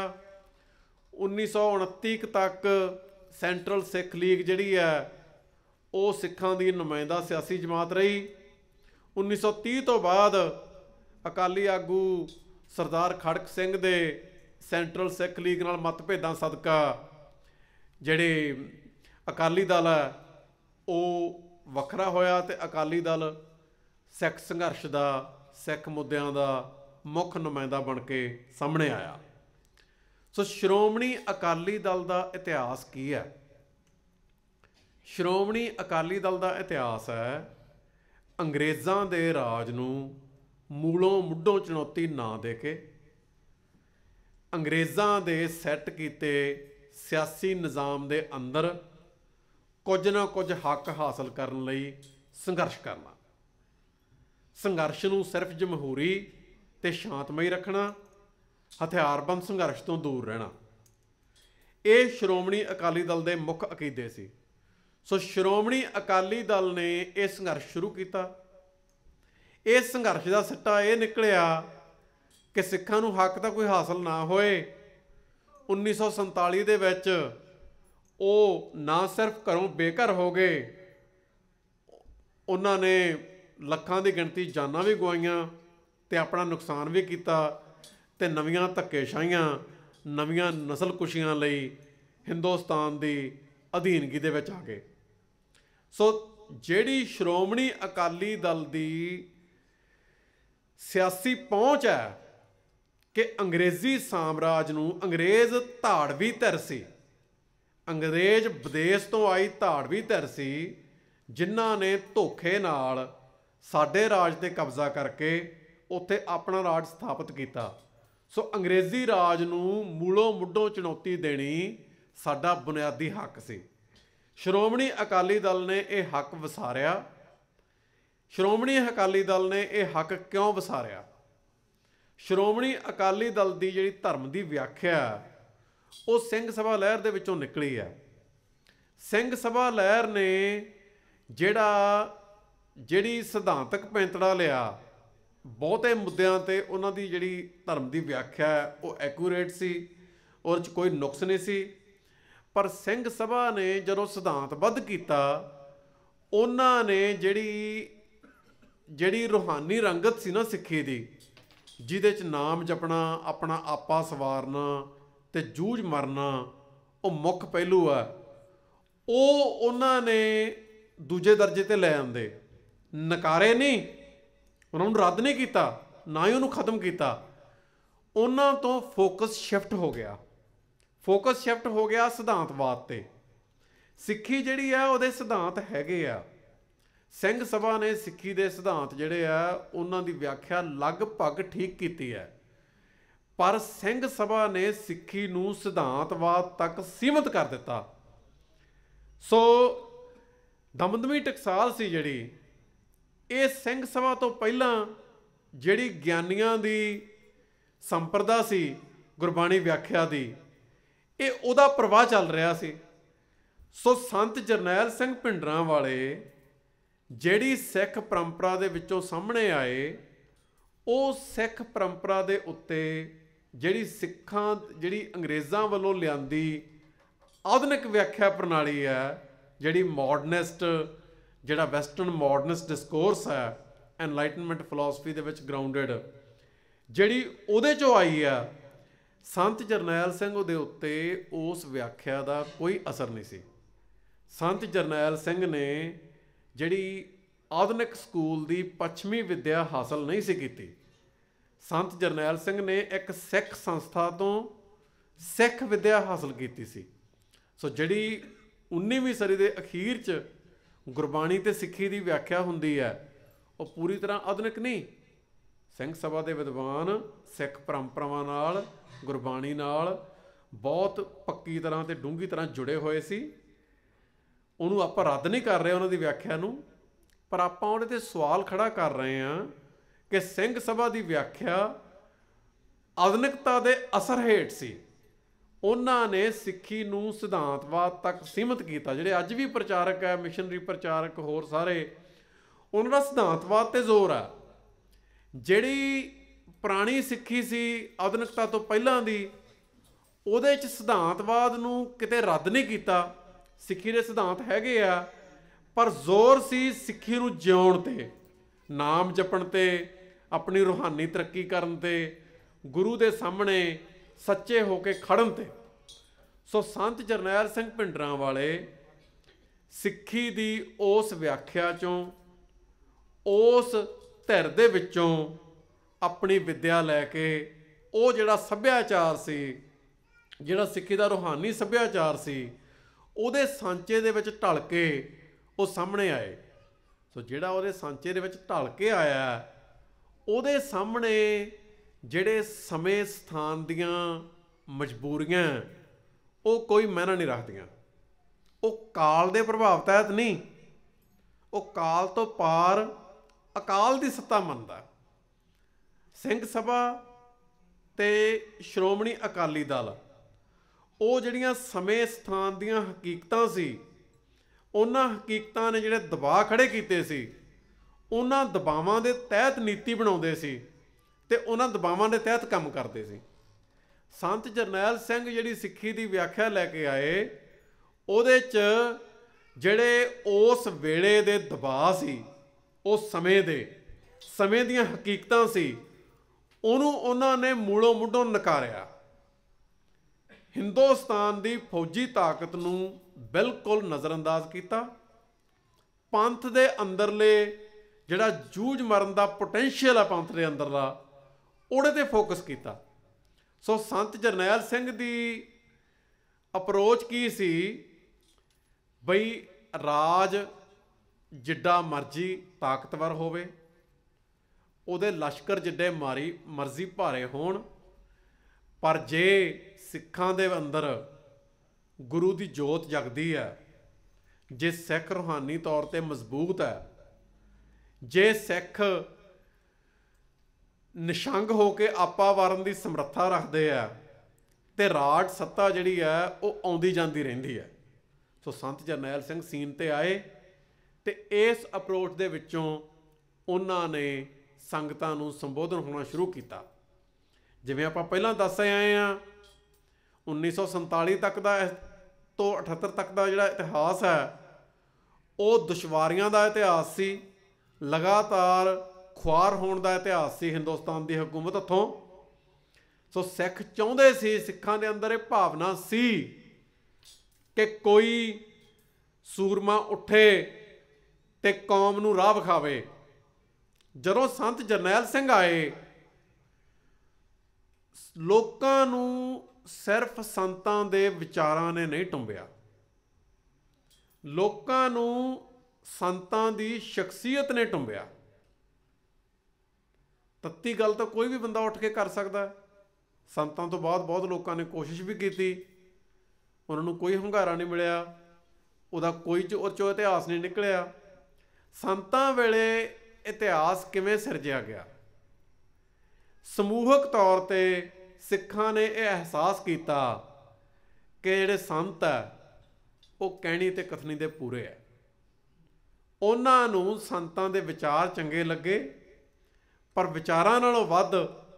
1929 ਤੱਕ ਸੈਂਟਰਲ ਸਿੱਖ ਲੀਗ ਜਿਹੜੀ ਹੈ ਉਹ ਸਿੱਖਾਂ ਦੀ ਨੁਮਾਇੰਦਾ ਸਿਆਸੀ ਜਮਾਤ ਰਹੀ। 1930 ਤੋਂ ਬਾਅਦ ਅਕਾਲੀ ਆਗੂ ਸਰਦਾਰ ਖੜਕ ਸਿੰਘ ਦੇ ਸੈਂਟਰਲ ਸਿੱਖ ਲੀਗ ਨਾਲ ਮਤਭੇਦਾਂ ਸਦਕਾ ਜਿਹੜੇ ਅਕਾਲੀ ਦਲ ਹੈ ਉਹ ਵੱਖਰਾ ਹੋਇਆ ਅਤੇ ਅਕਾਲੀ ਦਲ ਸਿੱਖ ਸੰਘਰਸ਼ ਦਾ, ਸਿੱਖ ਮੁੱਦਿਆਂ ਦਾ ਮੁੱਖ ਨੁਮਾਇੰਦਾ ਬਣ ਕੇ ਸਾਹਮਣੇ ਆਇਆ। ਸੋ ਸ਼੍ਰੋਮਣੀ ਅਕਾਲੀ ਦਲ ਦਾ ਇਤਿਹਾਸ ਕੀ ਹੈ? ਸ਼੍ਰੋਮਣੀ ਅਕਾਲੀ ਦਲ ਦਾ ਇਤਿਹਾਸ ਹੈ ਅੰਗਰੇਜ਼ਾਂ ਦੇ ਰਾਜ ਨੂੰ ਮੂਲੋਂ ਮੁੱਢੋਂ ਚੁਣੌਤੀ ਨਾ ਦੇ ਕੇ ਅੰਗਰੇਜ਼ਾਂ ਦੇ ਸੈੱਟ ਕੀਤੇ ਸਿਆਸੀ ਨਿਜ਼ਾਮ ਦੇ ਅੰਦਰ ਕੁਝ ਨਾ ਕੁਝ ਹੱਕ ਹਾਸਲ ਕਰਨ ਲਈ ਸੰਘਰਸ਼ ਕਰਨਾ। ਸੰਘਰਸ਼ ਨੂੰ ਸਿਰਫ ਜਮਹੂਰੀ ਤੇ ਸ਼ਾਂਤਮਈ ਰੱਖਣਾ, ਹਥਿਆਰਬੰਦ ਸੰਘਰਸ਼ ਤੋਂ ਦੂਰ ਰਹਿਣਾ। ਇਹ ਸ਼੍ਰੋਮਣੀ ਅਕਾਲੀ ਦਲ ਦੇ ਮੁੱਖ ਅਕੀਦੇ ਸੀ। ਸੋ ਸ਼੍ਰੋਮਣੀ ਅਕਾਲੀ ਦਲ ਨੇ ਇਹ ਸੰਘਰਸ਼ ਸ਼ੁਰੂ ਕੀਤਾ। ਇਸ ਸੰਘਰਸ਼ ਦਾ ਸਿੱਟਾ ਇਹ ਨਿਕਲਿਆ ਕਿ ਸਿੱਖਾਂ ਨੂੰ ਹੱਕ ਤਾਂ ਕੋਈ ਹਾਸਲ ਨਾ ਹੋਏ। 1947 ਦੇ ਵਿੱਚ ਉਹ ਨਾ ਸਿਰਫ ਘਰੋਂ ਬੇਘਰ ਹੋ ਗਏ, ਉਹਨਾਂ ਨੇ ਲੱਖਾਂ ਦੀ ਗਿਣਤੀ ਜਾਨਾਂ ਵੀ ਗਵਾਈਆਂ ਤੇ ਆਪਣਾ ਨੁਕਸਾਨ ਵੀ ਕੀਤਾ, ਤੇ ਨਵੀਆਂ ਧੱਕੇਸ਼ਾਹੀਆਂ, ਨਵੀਆਂ ਨਸਲਕੁਸ਼ੀਆਂ ਲਈ ਹਿੰਦੁਸਤਾਨ ਦੀ ਅਧੀਨਗੀ ਦੇ ਵਿੱਚ ਆ ਗਏ। ਸੋ ਜਿਹੜੀ ਸ਼੍ਰੋਮਣੀ ਅਕਾਲੀ ਦਲ ਦੀ ਸਿਆਸੀ ਪਹੁੰਚ ਹੈ ਕਿ ਅੰਗਰੇਜ਼ੀ ਸਾਮਰਾਜ ਨੂੰ, ਅੰਗਰੇਜ਼ ਧਾੜਵੀ ਧਿਰ ਸੀ, ਅੰਗਰੇਜ਼ ਵਿਦੇਸ਼ ਤੋਂ ਆਈ ਧਾੜਵੀ ਧਿਰ ਸੀ, ਜਿਨ੍ਹਾਂ ਨੇ ਧੋਖੇ ਨਾਲ ਸਾਡੇ ਰਾਜ 'ਤੇ ਕਬਜ਼ਾ ਕਰਕੇ ਉੱਥੇ ਆਪਣਾ ਰਾਜ ਸਥਾਪਿਤ ਕੀਤਾ। ਸੋ ਅੰਗਰੇਜ਼ੀ ਰਾਜ ਨੂੰ ਮੂਲੋਂ ਮੁੱਢੋਂ ਚੁਣੌਤੀ ਦੇਣੀ ਸਾਡਾ ਬੁਨਿਆਦੀ ਹੱਕ ਸੀ। ਸ਼੍ਰੋਮਣੀ ਅਕਾਲੀ ਦਲ ਨੇ ਇਹ ਹੱਕ ਵਸਾਰਿਆ। ਸ਼੍ਰੋਮਣੀ ਅਕਾਲੀ ਦਲ ਨੇ ਇਹ ਹੱਕ ਕਿਉਂ ਵਸਾਰਿਆ? ਸ਼੍ਰੋਮਣੀ ਅਕਾਲੀ ਦਲ ਦੀ ਜਿਹੜੀ ਧਰਮ ਦੀ ਵਿਆਖਿਆ ਉਹ ਸਿੰਘ ਸਭਾ ਲਹਿਰ ਦੇ ਵਿੱਚੋਂ ਨਿਕਲੀ ਹੈ। ਸਿੰਘ ਸਭਾ ਲਹਿਰ ਨੇ ਜਿਹੜੀ ਸਿਧਾਂਤਕ ਪੈਂਤੜਾ ਲਿਆ, ਬਹੁਤੇ ਮੁੱਦਿਆਂ 'ਤੇ ਉਹਨਾਂ ਦੀ ਜਿਹੜੀ ਧਰਮ ਦੀ ਵਿਆਖਿਆ ਹੈ ਉਹ ਐਕੂਰੇਟ ਸੀ, ਉਹਦੇ 'ਚ ਕੋਈ ਨੁਕਸ ਨਹੀਂ ਸੀ। ਪਰ ਸਿੰਘ ਸਭਾ ਨੇ ਜਦੋਂ ਸਿਧਾਂਤਬੱਧ ਕੀਤਾ, ਉਹਨਾਂ ਨੇ ਜਿਹੜੀ ਰੂਹਾਨੀ ਰੰਗਤ ਸੀ ਨਾ ਸਿੱਖੀ ਦੀ, ਜਿਹਦੇ 'ਚ ਨਾਮ ਜਪਣਾ, ਆਪਣਾ ਆਪਾ ਸਵਾਰਨਾ ਤੇ ਜੂਝ ਮਰਨਾ ਉਹ ਮੁੱਖ ਪਹਿਲੂ ਆ, ਉਹ ਉਹਨਾਂ ਨੇ ਦੂਜੇ ਦਰਜੇ 'ਤੇ ਲੈ ਆਂਦੇ। ਨਕਾਰੇ ਨਹੀਂ, ਉਹਨਾਂ ਨੂੰ ਰੱਦ ਨਹੀਂ ਕੀਤਾ, ਨਾ ਹੀ ਉਹਨੂੰ ਖਤਮ ਕੀਤਾ। ਉਹਨਾਂ ਤੋਂ ਫੋਕਸ ਸ਼ਿਫਟ ਹੋ ਗਿਆ, ਸਿਧਾਂਤਵਾਦ 'ਤੇ। ਸਿੱਖੀ ਜਿਹੜੀ ਆ ਉਹਦੇ ਸਿਧਾਂਤ ਹੈਗੇ ਆ। ਸਿੰਘ ਸਭਾ ਨੇ ਸਿੱਖੀ ਦੇ ਸਿਧਾਂਤ ਜਿਹੜੇ ਆ ਉਹਨਾਂ ਦੀ ਵਿਆਖਿਆ ਲਗਭਗ ਠੀਕ ਕੀਤੀ ਹੈ, ਪਰ ਸਿੰਘ ਸਭਾ ਨੇ ਸਿੱਖੀ ਨੂੰ ਸਿਧਾਂਤਵਾਦ ਤੱਕ ਸੀਮਿਤ ਕਰ ਦਿੱਤਾ। ਸੋ ਦਮਦਮੀ ਟਕਸਾਲ ਸੀ ਜਿਹੜੀ, ਇਹ ਸਿੰਘ ਸਭਾ ਤੋਂ ਪਹਿਲਾਂ ਜਿਹੜੀ ਗਿਆਨੀਆਂ ਦੀ ਸੰਪਰਦਾ ਸੀ ਗੁਰਬਾਣੀ ਵਿਆਖਿਆ ਦੀ, ਇਹ ਉਹਦਾ ਪ੍ਰਵਾਹ ਚੱਲ ਰਿਹਾ ਸੀ। ਸੋ ਸੰਤ ਜਰਨੈਲ ਸਿੰਘ ਭਿੰਡਰਾਂਵਾਲੇ ਜਿਹੜੀ ਸਿੱਖ ਪਰੰਪਰਾ ਦੇ ਵਿੱਚੋਂ ਸਾਹਮਣੇ ਆਏ, ਉਹ ਸਿੱਖ ਪਰੰਪਰਾ ਦੇ ਉੱਤੇ ਜਿਹੜੀ ਅੰਗਰੇਜ਼ਾਂ ਵੱਲੋਂ ਲਿਆਂਦੀ ਆਧੁਨਿਕ ਵਿਆਖਿਆ ਪ੍ਰਣਾਲੀ ਹੈ, ਜਿਹੜੀ ਮਾਡਰਨਿਸਟ, ਜਿਹੜਾ ਵੈਸਟਰਨ ਮਾਡਰਨਿਸਟ ਡਿਸਕੋਰਸ ਹੈ, ਐਨਲਾਈਟਨਮੈਂਟ ਫਿਲਾਸਫੀ ਦੇ ਵਿੱਚ ਗਰਾਊਂਡਡ, ਜਿਹੜੀ ਉਹਦੇ 'ਚੋਂ ਆਈ ਆ, ਸੰਤ ਜਰਨੈਲ ਸਿੰਘ ਉਹਦੇ ਉੱਤੇ ਉਸ ਵਿਆਖਿਆ ਦਾ ਕੋਈ ਅਸਰ ਨਹੀਂ ਸੀ। ਸੰਤ ਜਰਨੈਲ ਸਿੰਘ ਨੇ ਜਿਹੜੀ ਆਧੁਨਿਕ ਸਕੂਲ ਦੀ ਪੱਛਮੀ ਵਿੱਦਿਆ ਹਾਸਲ ਨਹੀਂ ਸੀ ਕੀਤੀ। ਸੰਤ ਜਰਨੈਲ ਸਿੰਘ ਨੇ ਇੱਕ ਸਿੱਖ ਸੰਸਥਾ ਤੋਂ ਸਿੱਖ ਵਿੱਦਿਆ ਹਾਸਲ ਕੀਤੀ ਸੀ। ਸੋ ਜਿਹੜੀ 19ਵੀਂ ਸਦੀ ਦੇ ਅਖੀਰ 'ਚ ਗੁਰਬਾਣੀ ਤੇ ਸਿੱਖੀ ਦੀ ਵਿਆਖਿਆ ਹੁੰਦੀ ਹੈ, ਉਹ ਪੂਰੀ ਤਰ੍ਹਾਂ ਆਧੁਨਿਕ ਨਹੀਂ। ਸਿੰਘ ਸਭਾ ਦੇ ਵਿਦਵਾਨ ਸਿੱਖ ਪਰੰਪਰਾਵਾਂ ਨਾਲ, ਗੁਰਬਾਣੀ ਨਾਲ ਬਹੁਤ ਪੱਕੀ ਤਰ੍ਹਾਂ ਤੇ ਡੂੰਘੀ ਤਰ੍ਹਾਂ ਜੁੜੇ ਹੋਏ ਸੀ। ਉਹਨੂੰ ਆਪਾਂ ਰੱਦ ਨਹੀਂ ਕਰ ਰਹੇ ਉਹਨਾਂ ਦੀ ਵਿਆਖਿਆ ਨੂੰ, ਪਰ ਆਪਾਂ ਉਹਦੇ 'ਤੇ ਸਵਾਲ ਖੜਾ ਕਰ ਰਹੇ ਹਾਂ ਕਿ ਸਿੰਘ ਸਭਾ ਦੀ ਵਿਆਖਿਆ ਆਧੁਨਿਕਤਾ ਦੇ ਅਸਰ ਹੇਠ ਸੀ। ਉਹਨਾਂ ਨੇ ਸਿੱਖੀ ਨੂੰ ਸਿਧਾਂਤਵਾਦ ਤੱਕ ਸੀਮਿਤ ਕੀਤਾ। ਜਿਹੜੇ ਅੱਜ ਵੀ ਪ੍ਰਚਾਰਕ ਹੈ, ਮਿਸ਼ਨਰੀ ਪ੍ਰਚਾਰਕ, ਹੋਰ ਸਾਰੇ, ਉਹਨਾਂ ਦਾ ਸਿਧਾਂਤਵਾਦ 'ਤੇ ਜ਼ੋਰ ਆ। ਜਿਹੜੀ ਪੁਰਾਣੀ ਸਿੱਖੀ ਸੀ ਆਧੁਨਿਕਤਾ ਤੋਂ ਪਹਿਲਾਂ ਦੀ, ਉਹਦੇ 'ਚ ਸਿਧਾਂਤਵਾਦ ਨੂੰ ਕਿਤੇ ਰੱਦ ਨਹੀਂ ਕੀਤਾ। ਸਿੱਖੀ ਦੇ ਸਿਧਾਂਤ ਹੈਗੇ ਆ, ਪਰ ਜ਼ੋਰ ਸੀ ਸਿੱਖੀ ਨੂੰ ਜਿਉਣ 'ਤੇ, ਨਾਮ ਜਪਣ 'ਤੇ, ਆਪਣੀ ਰੂਹਾਨੀ ਤਰੱਕੀ ਕਰਨ 'ਤੇ, ਗੁਰੂ ਦੇ ਸਾਹਮਣੇ ਸੱਚੇ ਹੋ ਕੇ ਖੜਨ 'ਤੇ। ਸੋ ਸੰਤ ਜਰਨੈਲ ਸਿੰਘ ਭਿੰਡਰਾਂਵਾਲੇ ਸਿੱਖੀ ਦੀ ਉਸ ਵਿਆਖਿਆ 'ਚੋਂ, ਉਸ ਧਿਰ ਦੇ ਵਿੱਚੋਂ ਆਪਣੀ ਵਿੱਦਿਆ ਲੈ ਕੇ, ਉਹ ਜਿਹੜਾ ਸੱਭਿਆਚਾਰ ਸੀ, ਜਿਹੜਾ ਸਿੱਖੀ ਦਾ ਰੂਹਾਨੀ ਸੱਭਿਆਚਾਰ ਸੀ, ਉਹਦੇ ਸਾਂਚੇ ਦੇ ਵਿੱਚ ਢਲ ਕੇ ਉਹ ਸਾਹਮਣੇ ਆਏ। ਸੋ ਜਿਹੜਾ ਉਹਦੇ ਸਾਂਚੇ ਦੇ ਵਿੱਚ ਢਲ ਕੇ ਆਇਆ, ਉਹਦੇ ਸਾਹਮਣੇ ਜਿਹੜੇ ਸਮੇਂ ਸਥਾਨ ਦੀਆਂ ਮਜਬੂਰੀਆਂ ਉਹ ਕੋਈ ਮਾਇਨਾ ਨਹੀਂ ਰੱਖਦੀਆਂ। ਉਹ ਕਾਲ ਦੇ ਪ੍ਰਭਾਵ ਤਹਿਤ ਨਹੀਂ, ਉਹ ਕਾਲ ਤੋਂ ਪਾਰ ਅਕਾਲ ਦੀ ਸੱਤਾ ਮੰਨਦਾ। ਸਿੰਘ ਸਭਾ ਤੇ ਸ਼੍ਰੋਮਣੀ ਅਕਾਲੀ ਦਲ ਉਹ ਜਿਹੜੀਆਂ ਸਮੇਂ ਸਥਾਨ ਦੀਆਂ ਹਕੀਕਤਾਂ ਸੀ, ਉਹਨਾਂ ਹਕੀਕਤਾਂ ਨੇ ਜਿਹੜੇ ਦਬਾਅ ਖੜੇ ਕੀਤੇ ਸੀ, ਉਹਨਾਂ ਦਬਾਵਾਂ ਦੇ ਤਹਿਤ ਨੀਤੀ ਬਣਾਉਂਦੇ ਸੀ ਅਤੇ ਉਹਨਾਂ ਦਬਾਵਾਂ ਦੇ ਤਹਿਤ ਕੰਮ ਕਰਦੇ ਸੀ। ਸੰਤ ਜਰਨੈਲ ਸਿੰਘ ਜਿਹੜੀ ਸਿੱਖੀ ਦੀ ਵਿਆਖਿਆ ਲੈ ਕੇ ਆਏ, ਉਹਦੇ 'ਚ ਜਿਹੜੇ ਉਸ ਵੇਲੇ ਦੇ ਦਬਾਅ ਸੀ, ਉਸ ਸਮੇਂ ਦੀਆਂ ਹਕੀਕਤਾਂ ਸੀ, ਉਹਨੂੰ ਉਹਨਾਂ ਨੇ ਮੂਲੋਂ ਮੁੱਢੋਂ ਨਕਾਰਿਆ। ਹਿੰਦੁਸਤਾਨ ਦੀ ਫੌਜੀ ਤਾਕਤ ਨੂੰ ਬਿਲਕੁਲ ਨਜ਼ਰਅੰਦਾਜ਼ ਕੀਤਾ। ਪੰਥ ਦੇ ਅੰਦਰਲੇ ਜਿਹੜਾ ਜੂਝ ਮਰਨ ਦਾ ਪੋਟੈਂਸ਼ੀਅਲ ਆ ਪੰਥ ਦੇ ਅੰਦਰਲਾ, ਉਹਦੇ 'ਤੇ ਫੋਕਸ ਕੀਤਾ। ਸੋ ਸੰਤ ਜਰਨੈਲ ਸਿੰਘ ਦੀ ਅਪਰੋਚ ਕੀ ਸੀ? ਬਈ ਰਾਜ ਜਿੱਡਾ ਮਰਜ਼ੀ ਤਾਕਤਵਰ ਹੋਵੇ, ਉਹਦੇ ਲਸ਼ਕਰ ਜਿੱਡੇ ਮਰਜ਼ੀ ਭਾਰੇ ਹੋਣ, ਪਰ ਜੇ ਸਿੱਖਾਂ ਦੇ ਅੰਦਰ ਗੁਰੂ ਦੀ ਜੋਤ ਜਗਦੀ ਹੈ, ਜੇ ਸਿੱਖ ਰੂਹਾਨੀ ਤੌਰ 'ਤੇ ਮਜ਼ਬੂਤ ਹੈ, ਜੇ ਸਿੱਖ ਨਿਸ਼ੰਗ ਹੋ ਕੇ ਆਪਾ ਵਾਰਨ ਦੀ ਸਮਰੱਥਾ ਰੱਖਦੇ ਆ, ਅਤੇ ਰਾਜ ਸੱਤਾ ਜਿਹੜੀ ਹੈ ਉਹ ਆਉਂਦੀ ਜਾਂਦੀ ਰਹਿੰਦੀ ਹੈ। ਸੋ ਸੰਤ ਜਰਨੈਲ ਸਿੰਘ ਸੀਨ 'ਤੇ ਆਏ ਅਤੇ ਇਸ ਅਪਰੋਚ ਦੇ ਵਿੱਚੋਂ ਉਹਨਾਂ ਨੇ ਸੰਗਤਾਂ ਨੂੰ ਸੰਬੋਧਨ ਹੋਣਾ ਸ਼ੁਰੂ ਕੀਤਾ। ਜਿਵੇਂ ਆਪਾਂ ਪਹਿਲਾਂ ਦੱਸ ਆਏ ਹਾਂ, 1947 ਤੱਕ ਦਾ ਤੋਂ 78 ਤੱਕ ਦਾ ਜਿਹੜਾ ਇਤਿਹਾਸ ਹੈ, ਉਹ ਦੁਸ਼ਵਾਰੀਆਂ ਦਾ ਇਤਿਹਾਸ ਸੀ, ਲਗਾਤਾਰ ਖੁਆਰ ਹੋਣ ਦਾ ਇਤਿਹਾਸ ਸੀ ਹਿੰਦੁਸਤਾਨ ਦੀ ਹਕੂਮਤ ਹੱਥੋਂ। ਸੋ ਸਿੱਖ ਚਾਹੁੰਦੇ ਸੀ, ਸਿੱਖਾਂ ਦੇ ਅੰਦਰ ਇਹ ਭਾਵਨਾ ਸੀ ਕਿ ਕੋਈ ਸੂਰਮਾ ਉੱਠੇ ਤੇ ਕੌਮ ਨੂੰ ਰਾਹ ਵਿਖਾਵੇ। ਜਦੋਂ ਸੰਤ ਜਰਨੈਲ ਸਿੰਘ ਆਏ, ਲੋਕਾਂ ਨੂੰ ਸਿਰਫ ਸੰਤਾਂ ਦੇ ਵਿਚਾਰਾਂ ਨੇ ਨਹੀਂ ਟੁੰਬਿਆ, ਲੋਕਾਂ ਨੂੰ ਸੰਤਾਂ ਦੀ ਸ਼ਖਸੀਅਤ ਨੇ ਟੁੰਬਿਆ। ਤੱਤੀ ਗੱਲ ਤਾਂ ਕੋਈ ਵੀ ਬੰਦਾ ਉੱਠ ਕੇ ਕਰ ਸਕਦਾ। ਸੰਤਾਂ ਤੋਂ ਬਾਅਦ ਬਹੁਤ ਲੋਕਾਂ ਨੇ ਕੋਸ਼ਿਸ਼ ਵੀ ਕੀਤੀ, ਉਹਨਾਂ ਨੂੰ ਕੋਈ ਹੁੰਗਾਰਾ ਨਹੀਂ ਮਿਲਿਆ, ਉਹਦਾ ਕੋਈ ਉਹ 'ਚੋਂ ਇਤਿਹਾਸ ਨਹੀਂ ਨਿਕਲਿਆ। ਸੰਤਾਂ ਵੇਲੇ ਇਤਿਹਾਸ ਕਿਵੇਂ ਸਿਰਜਿਆ ਗਿਆ? ਸਮੂਹਕ ਤੌਰ 'ਤੇ ਸਿੱਖਾਂ ਨੇ ਇਹ ਅਹਿਸਾਸ ਕੀਤਾ ਕਿ ਜਿਹੜੇ ਸੰਤ ਹੈ ਉਹ ਕਹਿਣੀ ਅਤੇ ਕਥਨੀ ਦੇ ਪੂਰੇ ਹੈ। ਉਹਨਾਂ ਨੂੰ ਸੰਤਾਂ ਦੇ ਵਿਚਾਰ ਚੰਗੇ ਲੱਗੇ, ਪਰ ਵਿਚਾਰਾਂ ਨਾਲੋਂ ਵੱਧ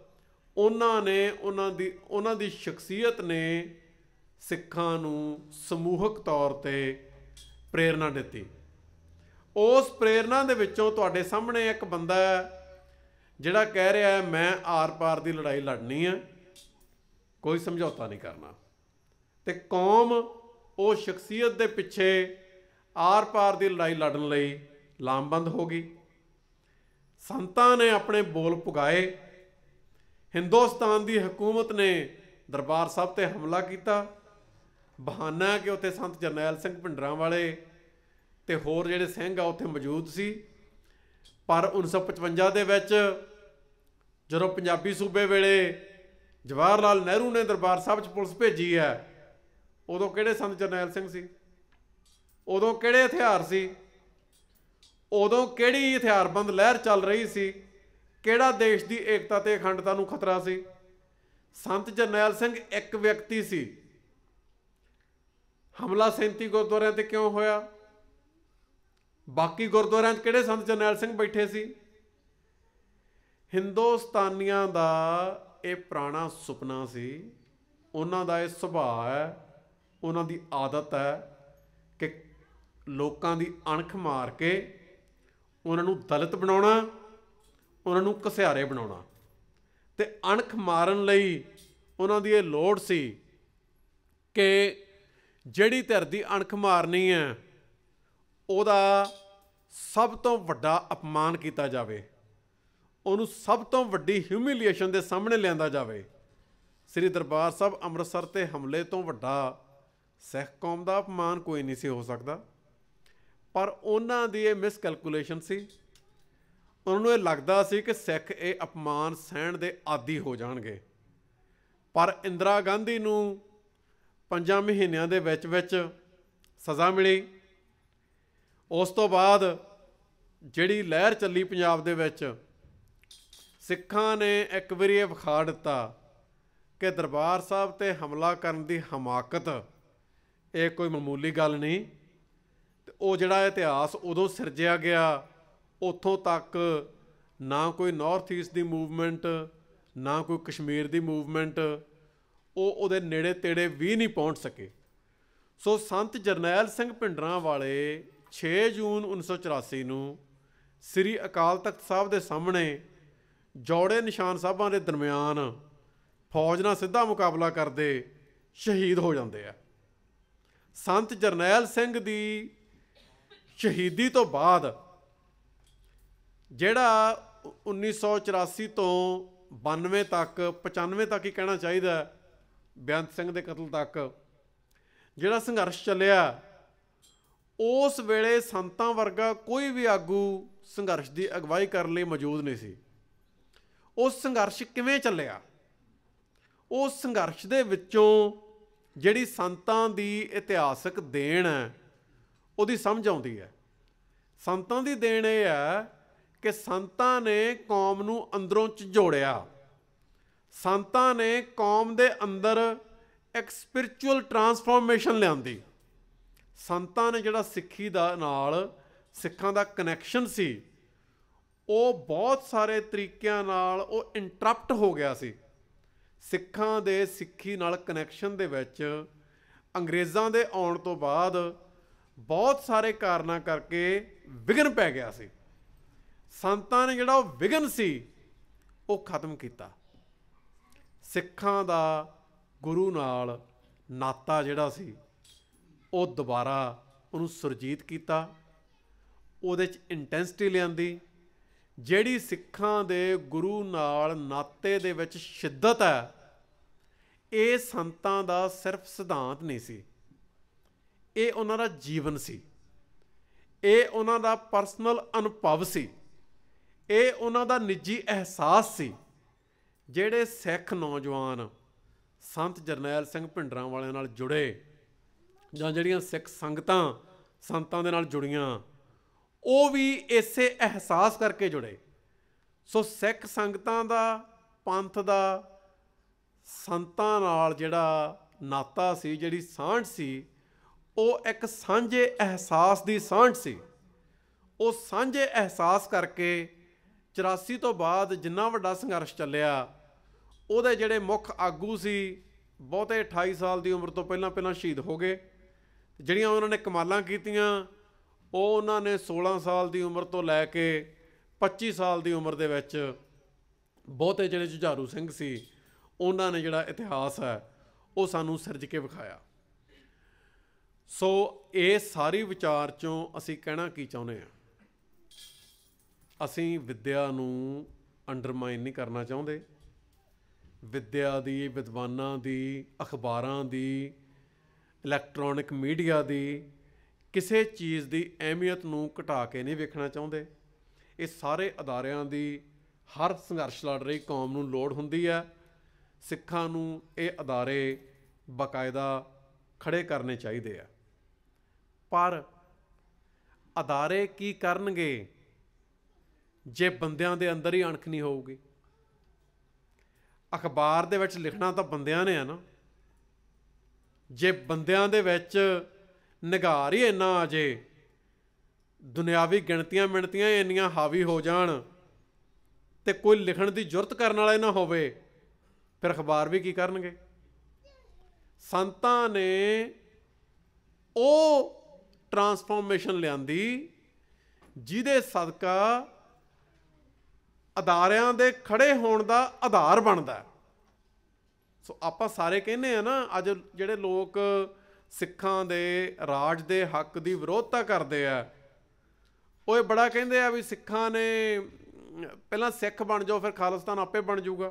ਉਹਨਾਂ ਦੀ ਸ਼ਖਸੀਅਤ ਨੇ ਸਿੱਖਾਂ ਨੂੰ ਸਮੂਹਕ ਤੌਰ 'ਤੇ ਪ੍ਰੇਰਨਾ ਦਿੱਤੀ। ਉਸ ਪ੍ਰੇਰਨਾ ਦੇ ਵਿੱਚੋਂ ਤੁਹਾਡੇ ਸਾਹਮਣੇ ਇੱਕ ਬੰਦਾ ਜਿਹੜਾ ਕਹਿ ਰਿਹਾ ਹੈ, ਮੈਂ ਆਰ ਪਾਰ ਦੀ ਲੜਾਈ ਲੜਨੀ ਹੈ, ਕੋਈ ਸਮਝੌਤਾ ਨਹੀਂ ਕਰਨਾ, ਅਤੇ ਕੌਮ ਉਹ ਸ਼ਖਸੀਅਤ ਦੇ ਪਿੱਛੇ ਆਰ ਪਾਰ ਦੀ ਲੜਾਈ ਲੜਨ ਲਈ ਲਾਮਬੰਦ ਹੋ ਗਈ। ਸੰਤਾਂ ਨੇ ਆਪਣੇ ਬੋਲ ਪੁਗਾਏ। ਹਿੰਦੁਸਤਾਨ ਦੀ ਹਕੂਮਤ ਨੇ ਦਰਬਾਰ ਸਾਹਿਬ 'ਤੇ ਹਮਲਾ ਕੀਤਾ। ਬਹਾਨਾ ਕਿ ਉੱਥੇ ਸੰਤ ਜਰਨੈਲ ਸਿੰਘ ਭਿੰਡਰਾਂਵਾਲੇ ਅਤੇ ਹੋਰ ਜਿਹੜੇ ਸਿੰਘ ਆ ਉੱਥੇ ਮੌਜੂਦ ਸੀ। ਪਰ 1955 ਦੇ ਵਿੱਚ ਜਦੋਂ ਪੰਜਾਬੀ ਸੂਬੇ ਵੇਲੇ ਜਵਾਹਰ ਲਾਲ ਨਹਿਰੂ ਨੇ ਦਰਬਾਰ ਸਾਹਿਬ 'ਚ ਪੁਲਿਸ ਭੇਜੀ ਹੈ, ਉਦੋਂ ਕਿਹੜੇ ਸੰਤ ਜਰਨੈਲ ਸਿੰਘ ਸੀ? ਉਦੋਂ ਕਿਹੜੇ ਹਥਿਆਰ ਸੀ? ਉਦੋਂ ਕਿਹੜੀ ਹਥਿਆਰਬੰਦ ਲਹਿਰ ਚੱਲ ਰਹੀ ਸੀ? ਕਿਹੜਾ ਦੇਸ਼ ਦੀ ਏਕਤਾ ਅਤੇ ਅਖੰਡਤਾ ਨੂੰ ਖਤਰਾ ਸੀ? ਸੰਤ ਜਰਨੈਲ ਸਿੰਘ ਇੱਕ ਵਿਅਕਤੀ ਸੀ। ਹਮਲਾ 37 ਗੁਰਦੁਆਰਿਆਂ 'ਤੇ ਕਿਉਂ ਹੋਇਆ? ਬਾਕੀ ਗੁਰਦੁਆਰਿਆਂ 'ਚ ਕਿਹੜੇ ਸੰਤ ਜਰਨੈਲ ਸਿੰਘ ਬੈਠੇ ਸੀ? ਹਿੰਦੁਸਤਾਨੀਆਂ ਦਾ ਇਹ ਪੁਰਾਣਾ ਸੁਪਨਾ ਸੀ, ਉਹਨਾਂ ਦਾ ਇਹ ਸੁਭਾਅ ਹੈ, ਉਹਨਾਂ ਦੀ ਆਦਤ ਹੈ ਕਿ ਲੋਕਾਂ ਦੀ ਅਣਖ ਮਾਰ ਕੇ ਉਹਨਾਂ ਨੂੰ ਦਲਿਤ ਬਣਾਉਣਾ, ਉਹਨਾਂ ਨੂੰ ਘਸਿਆਰੇ ਬਣਾਉਣਾ। ਅਤੇ ਅਣਖ ਮਾਰਨ ਲਈ ਉਹਨਾਂ ਦੀ ਇਹ ਲੋੜ ਸੀ ਕਿ ਜਿਹੜੀ ਧਿਰ ਦੀ ਅਣਖ ਮਾਰਨੀ ਹੈ, ਉਹਦਾ ਸਭ ਤੋਂ ਵੱਡਾ ਅਪਮਾਨ ਕੀਤਾ ਜਾਵੇ, ਉਹਨੂੰ ਸਭ ਤੋਂ ਵੱਡੀ ਹਿਊਮੀਲੀਏਸ਼ਨ ਦੇ ਸਾਹਮਣੇ ਲਿਆਂਦਾ ਜਾਵੇ। ਸ੍ਰੀ ਦਰਬਾਰ ਸਾਹਿਬ ਅੰਮ੍ਰਿਤਸਰ 'ਤੇ ਹਮਲੇ ਤੋਂ ਵੱਡਾ ਸਿੱਖ ਕੌਮ ਦਾ ਅਪਮਾਨ ਕੋਈ ਨਹੀਂ ਸੀ ਹੋ ਸਕਦਾ। ਪਰ ਉਹਨਾਂ ਦੀ ਇਹ ਮਿਸਕੈਲਕੂਲੇਸ਼ਨ ਸੀ। ਉਹਨਾਂ ਨੂੰ ਇਹ ਲੱਗਦਾ ਸੀ ਕਿ ਸਿੱਖ ਇਹ ਅਪਮਾਨ ਸਹਿਣ ਦੇ ਆਦੀ ਹੋ ਜਾਣਗੇ। ਪਰ ਇੰਦਰਾ ਗਾਂਧੀ ਨੂੰ 5 ਮਹੀਨਿਆਂ ਦੇ ਵਿੱਚ ਸਜ਼ਾ ਮਿਲੀ। ਉਸ ਤੋਂ ਬਾਅਦ ਜਿਹੜੀ ਲਹਿਰ ਚੱਲੀ ਪੰਜਾਬ ਦੇ ਵਿੱਚ, ਸਿੱਖਾਂ ਨੇ ਇੱਕ ਵਾਰੀ ਇਹ ਵਿਖਾ ਦਿੱਤਾ कि दरबार साहब ते हमला करन दी हमाकत ये कोई मामूली गल नहीं। ते वो जिहड़ा इतिहास उदों सिरजिया गया, उत्थों तक ना कोई नॉर्थ ईस्ट दी मूवमेंट, ना कोई कश्मीर दी मूवमेंट वो उहदे नेड़े तेड़े भी नहीं पहुँच सके। सो संत जरनैल सिंह भिंडरांवाले 6 जून 1984 ਨੂੰ श्री अकाल तख्त साहब के सामने जौड़े निशान साहबां के दरम्यान फौज नाल सीधा मुकाबला करते शहीद हो जाते हैं। संत जरनैल सिंह की शहीदी तो बाद जिहड़ा 1984 तो 92 तक 95 तक ही कहना चाहिए, बेअंत सिंह के कतल तक जिहड़ा संघर्ष चलिया, उस वेले संतां वर्गा कोई भी आगू संघर्ष की अगवाई करने लई मौजूद नहीं सी। उस संघर्ष किवें चलिया, उस संघर्ष दे विचों जिहड़ी संतां दी इतिहासक देन है उहदी समझ आउंदी है। संतां दी देन ये है कि संतां ने कौम नूं अंदरों झिझोड़िया, संतां ने कौम दे अंदर एक स्पिरिचुअल ट्रांसफॉर्मेशन लिआंदी। संतां ने जिहड़ा सिੱਖੀ दा नाल सिੱਖਾਂ दा कनैक्शन सी वो बहुत सारे तरीक़िਆਂ नाल वो इंटरप्ट हो गया सी। सिੱਖਾਂ दे सिੱਖੀ नाल कनैक्शन दे विच अंग्रेज़ां दे आउण तो बाद बहुत सारे कारणों करके विघन पै गया सी। संतां ने जिहड़ा विघन सी वो खत्म किया। सिੱਖਾਂ दा गुरु नाल नाता जिहड़ा सी वो दोबारा उन्होंने सुरजीत किया, ਉਹਦੇ 'ਚ इंटेंसिटी लिआंदी। ਜਿਹੜੀ सिੱਖਾਂ ਦੇ गुरु नाल नाते ਦੇ ਵਿੱਚ शिद्दत है, ਇਹ ਸੰਤਾਂ ਦਾ सिर्फ सिद्धांत नहीं सी, ਇਹ ਉਹਨਾਂ ਦਾ ਜੀਵਨ ਸੀ, ਇਹ ਉਹਨਾਂ ਦਾ ਪਰਸਨਲ ਅਨੁਭਵ ਸੀ, ਇਹ ਉਹਨਾਂ ਦਾ ਨਿੱਜੀ ਅਹਿਸਾਸ ਸੀ। ਜਿਹੜੇ ਸਿੱਖ ਨੌਜਵਾਨ संत जरनैल सिंह भिंडरांवाले नाल जुड़े जां जिहड़ियां सिख संगतां संतां दे नाल जुड़ियां, वो भी इसे एहसास करके जुड़े। सो सिख संगतां दा पंथ दा संतां नाल जिहड़ा नाता सी, जिहड़ी सांझ सी, वो एक सांझे एहसास दी सांझ सी। वो सांझे एहसास करके 84 तो बाद जिन्ना वड्डा संघर्ष चलिया, ਉਹਦੇ ਜਿਹੜੇ ਮੁੱਖ ਆਗੂ ਸੀ ਬਹੁਤੇ 28 ਸਾਲ ਦੀ ਉਮਰ ਤੋਂ ਪਹਿਲਾਂ ਸ਼ਹੀਦ ਹੋ ਗਏ। ਜਿਹੜੀਆਂ ਉਹਨਾਂ ਨੇ ਕਮਾਲਾਂ ਕੀਤੀਆਂ ਉਹ ਉਹਨਾਂ ਨੇ 16 ਸਾਲ ਦੀ ਉਮਰ ਤੋਂ ਲੈ ਕੇ 25 ਸਾਲ ਦੀ ਉਮਰ ਦੇ ਵਿੱਚ ਬਹੁਤੇ ਜਿਹੜੇ ਜੁਝਾਰੂ ਸਿੰਘ ਸੀ ਉਹਨਾਂ ਨੇ ਜਿਹੜਾ ਇਤਿਹਾਸ ਹੈ ਉਹ ਸਾਨੂੰ ਸਿਰਜ ਕੇ ਵਿਖਾਇਆ। ਸੋ ਇਹ ਸਾਰੀ ਵਿਚਾਰ 'ਚੋਂ ਅਸੀਂ ਕਹਿਣਾ ਕੀ ਚਾਹੁੰਦੇ ਹਾਂ, ਅਸੀਂ ਵਿਦਿਆ ਨੂੰ ਅੰਡਰਮਾਈਨ ਨਹੀਂ ਕਰਨਾ ਚਾਹੁੰਦੇ। विद्या दी, विद्वानां दी, अखबारां दी, इलैक्ट्रॉनिक मीडिया दी किसी चीज़ की अहमियत नूं घटा के नहीं वेखना चाहुंदे। ये सारे अदारियां दी हर संघर्ष लड़ रही कौम नूं लोड़ हुंदी है। सिक्खां नूं ये अदारे बाकायदा खड़े करने चाहिए आ, पर अदारे की करनगे जे बंदियां दे अंदर ही अणख नहीं होऊगी। अखबार दे विच लिखना तो बंदियां ने है ना, जे बंदियां दे विच निगार ही इन्ना आ जे, दुनियावी गिणतियां मिणतियां इन्नियां हावी हो जाण ते कोई लिखण दी जुरत करन वाला ना होवे, फिर अखबार भी की करनगे। संतां ने वो ट्रांसफॉर्मेशन लिआंदी जिहदे सदका अदारियां दे खड़े होण दा आधार बनदा। सो आपां सारे कहने आ ना, अज जिहड़े लोग सिखां दे राज दे हक दी विरोधता करदे आ, वो बड़ा कहंदे आ भी सिखां ने पहलां सिख बन जाओ फिर खालिस्तान आपे बन जाऊगा।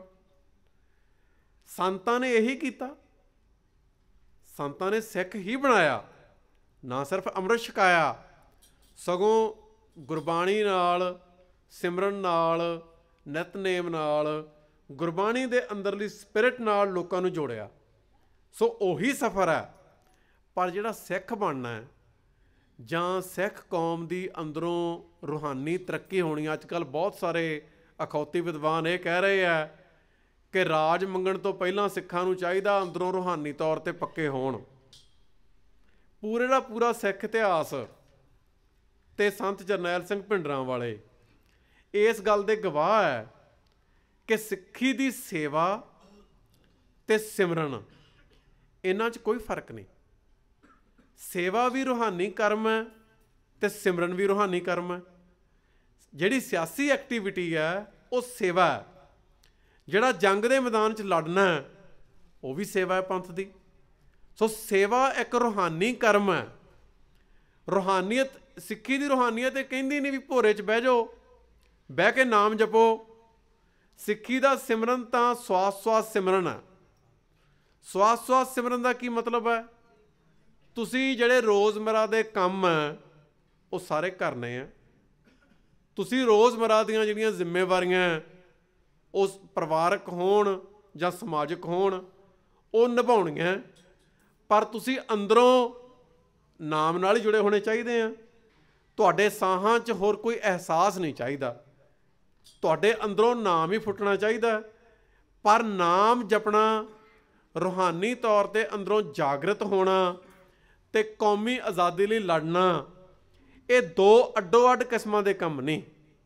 संतां ने यही कीता, संतां ने सिख ही बनाया, ना सिर्फ अमृत छकाया, सगों गुरबाणी नाल, सिमरन नाल, नितनेम नाल, गुरबाणी दे अंदरली स्पिरिट नाल लोकां नूं जोड़िया। सो उही सफ़र है। पर जिहड़ा सिख बनना है जां सिख कौम दी अंदरों रूहानी तरक्की होनी, अजकल बहुत सारे अखौती विद्वान ये कह रहे हैं कि राज मंगण तो पहलां सिखां नूं चाहीदा अंदरों रूहानी तौर ते पक्के होण। पूरे दा पूरा सिख इतिहास ते संत जरनैल सिंह भिंडरांवाले इस गल दे गवाह है कि सिੱਖੀ दी सेवा ते सिमरन इन्हां च कोई फर्क नहीं। सेवा भी रूहानी कर्म है ते सिमरन भी रूहानी कर्म है। जिहड़ी सियासी एक्टिविटी है वो सेवा है, जिहड़ा जंग दे मैदान च लड़ना है वो भी सेवा है पंथ दी। सो सेवा एक रूहानी कर्म है। रूहानीयत सिੱਖੀ दी रूहानीयत ये कहंदी नहीं भी भोरे च बह जाओ, बह के नाम जपो। सिੱਖੀ दा सिमरन तां स्वास स्वास सिमरन है। स्वास स्वास सिमरन दा की मतलब है? तुसी जिहड़े रोज़मर्रा दे काम है वो सारे करने हैं। तुसी रोज़मर्रा दीयां जिहड़ियां जिम्मेवारियां उस परिवारक होण जां समाजिक होण वो निभाउणियां, पर तुसी अंदरों नाम नाल ही जुड़े होने चाहिए हैं। तुहाडे साहां च होर कोई एहसास नहीं चाहिदा, तुहाडे अंदरों नाम ही फुटना चाहिए। पर नाम जपना, रूहानी तौर ते अंदरों जागृत होना ते कौमी आज़ादी लई लड़ना, ये दो अड्डो अड्ड किस्मां दे काम नहीं।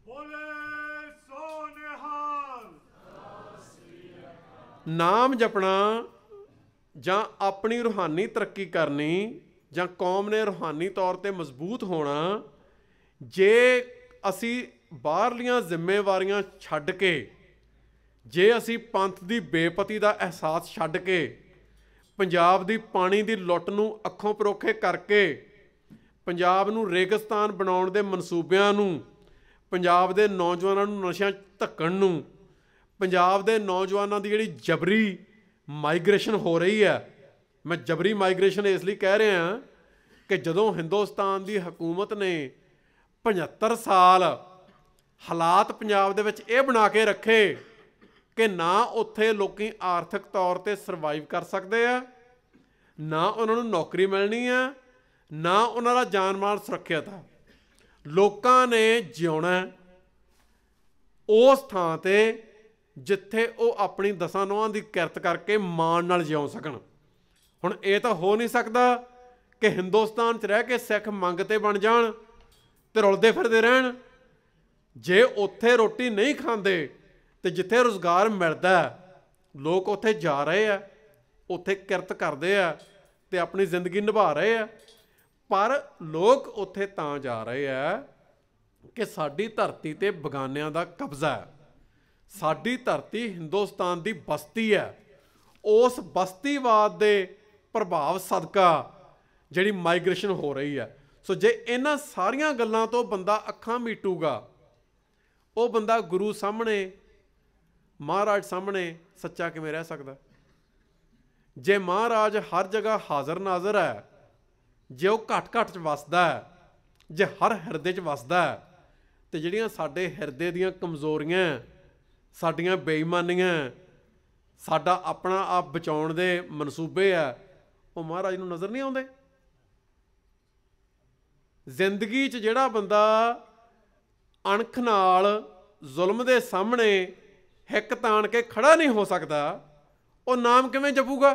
नाम जपना जां अपनी रूहानी तरक्की करनी जां कौम ने रूहानी तौर ते मजबूत होना, जे असी बाहरलियां जिम्मेवारियां छड्ड के, जे असी पंथ दी बेपती दा एहसास छड्ड के, पंजाब दी पानी दी लुੱਟ नूं अखों परोखे करके, पंजाब नूं रेगिस्तान बनाउण दे मनसूबिਆਂ नूं, पंजाब दे नौजवानों नूं नशिਆਂ धक्कण नूं, पंजाब दे नौजवानों की जिहड़ी जबरी माइग्रेशन हो रही है, मैं जबरी माइग्रेशन इसलिए कह रहा कि जदों हिंदुस्तान की हुकूमत ने 75 साल हालात पंजाब दे विच ये बना के रखे कि ना उत्थे लोकी आर्थिक तौर ते सरवाइव कर सकते हैं, ना उन्होंने नौकरी मिलनी है, ना उन्होंने जान माल सुरक्षित है। लोकां ने जिउणा उस थां ते जिथे वो अपनी दसां नौहां की किरत करके मान नाल जिउं सकण। हुण ये तो हो नहीं सकता कि हिंदुस्तान च रह के सिख मंगते बन जाण ते रुलदे फिरदे रहण। जे उत्थे रोटी नहीं खांदे ते जिथे रोज़गार मिलदा लोग उत्थे जा रहे हैं, उत्थे किरत करदे आ ते अपनी जिंदगी निभा रहे हैं। पर लोग उत्थे तां जा रहे हैं कि साडी धरती ते बगानियां दा कब्जा है। साडी धरती हिंदुस्तान दी बस्ती है। उस बस्तीवाद दे प्रभाव सदका जिहड़ी माइग्रेशन हो रही है। सो जे इन्हां सारियां गल्लां तो बंदा अखां मीटूगा, वो बंदा गुरु सामने, महाराज सामने सच्चा किवें रह सकदा? जे महाराज हर जगह हाज़र नाज़र है, जे वो घट घट च वसदा है, जे हर हिरदे च वसदा है, तो जिहड़ियां साडे हिरदे दीयां कमज़ोरियां, साडियां बेईमानियां, साडा अपना आप बचाउण दे मनसूबे है, वो महाराज नूं नज़र नहीं आउंदे। जिंदगी च जिहड़ा बंदा अणख नाल जुल्म दे सामने हिक ताण के खड़ा नहीं हो सकता, वो नाम किवें जपूगा?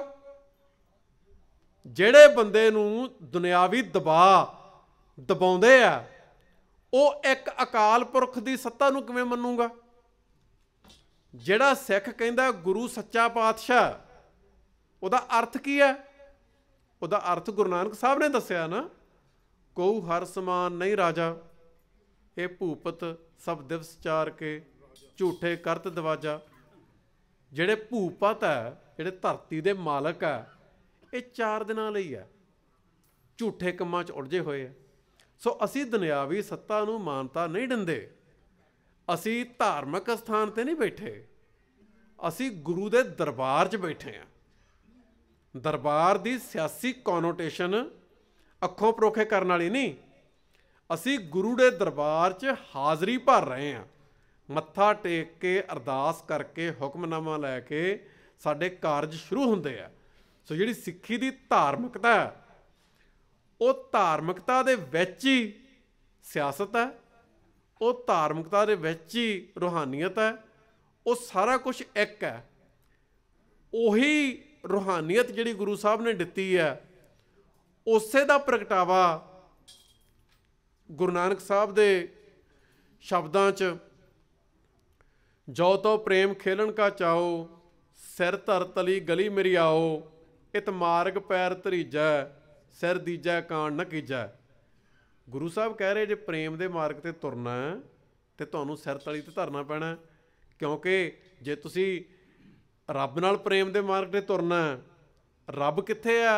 जिहड़े बंदे नूं दुनियावी दबाउंदे आ, वो एक अकाल पुरख की सत्ता नूं किवें मन्नूगा? जिहड़ा सिख कहंदा गुरु सच्चा पातशाह, उहदा अर्थ की है? उहदा अर्थ गुरु नानक साहब ने दस्सिया ना, कोऊ हर समान नहीं राजा, ये भूपत सब दिवस चार के झूठे करत दवाजा। जिहड़े भूपत है, जिहड़े धरती दे मालक है, ये 4 दिनां लई है, झूठे कम्मां च उलझे होए है। सो असी दुनियावी सत्ता नूं मानता नहीं दिंदे, असी धार्मिक स्थान ते नहीं बैठे, असी गुरु दे दरबार च बैठे हैं। दरबार दी सियासी कॉनोटेशन अखों परोखे करन वाली नहीं, असी गुरु दे दरबार च हाज़री भर रहे हैं। मत्था टेक के अरदास करके हुक्मनामा लैके साडे कारज शुरू हुंदे आ। सो जिहड़ी सिੱਖੀ दी धार्मिकता है, वो धार्मिकता दे विच ही सियासत है, वो धार्मिकता दे विच ही रूहानीयत है, वो सारा कुछ एक है। ਉਹੀ रूहानीयत जिहड़ी गुरु साहब ने दिती है, उसे दा प्रगटावा गुरु नानक साहब दे शब्दां च जो तो प्रेम खेलन का चाओ, सिर धर तली गली मेरी आओ, इत मार्ग पैर धरीजै, सिर दीजै कान न कीजै। गुरु साहब कह रहे जे प्रेम दे मार्ग ते तुरना है तो तुहानूं सिर तली ते धरना पैना, क्योंकि जे तुसी रब नाल प्रेम दे मार्ग ते तुरना, रब कित्थे आ?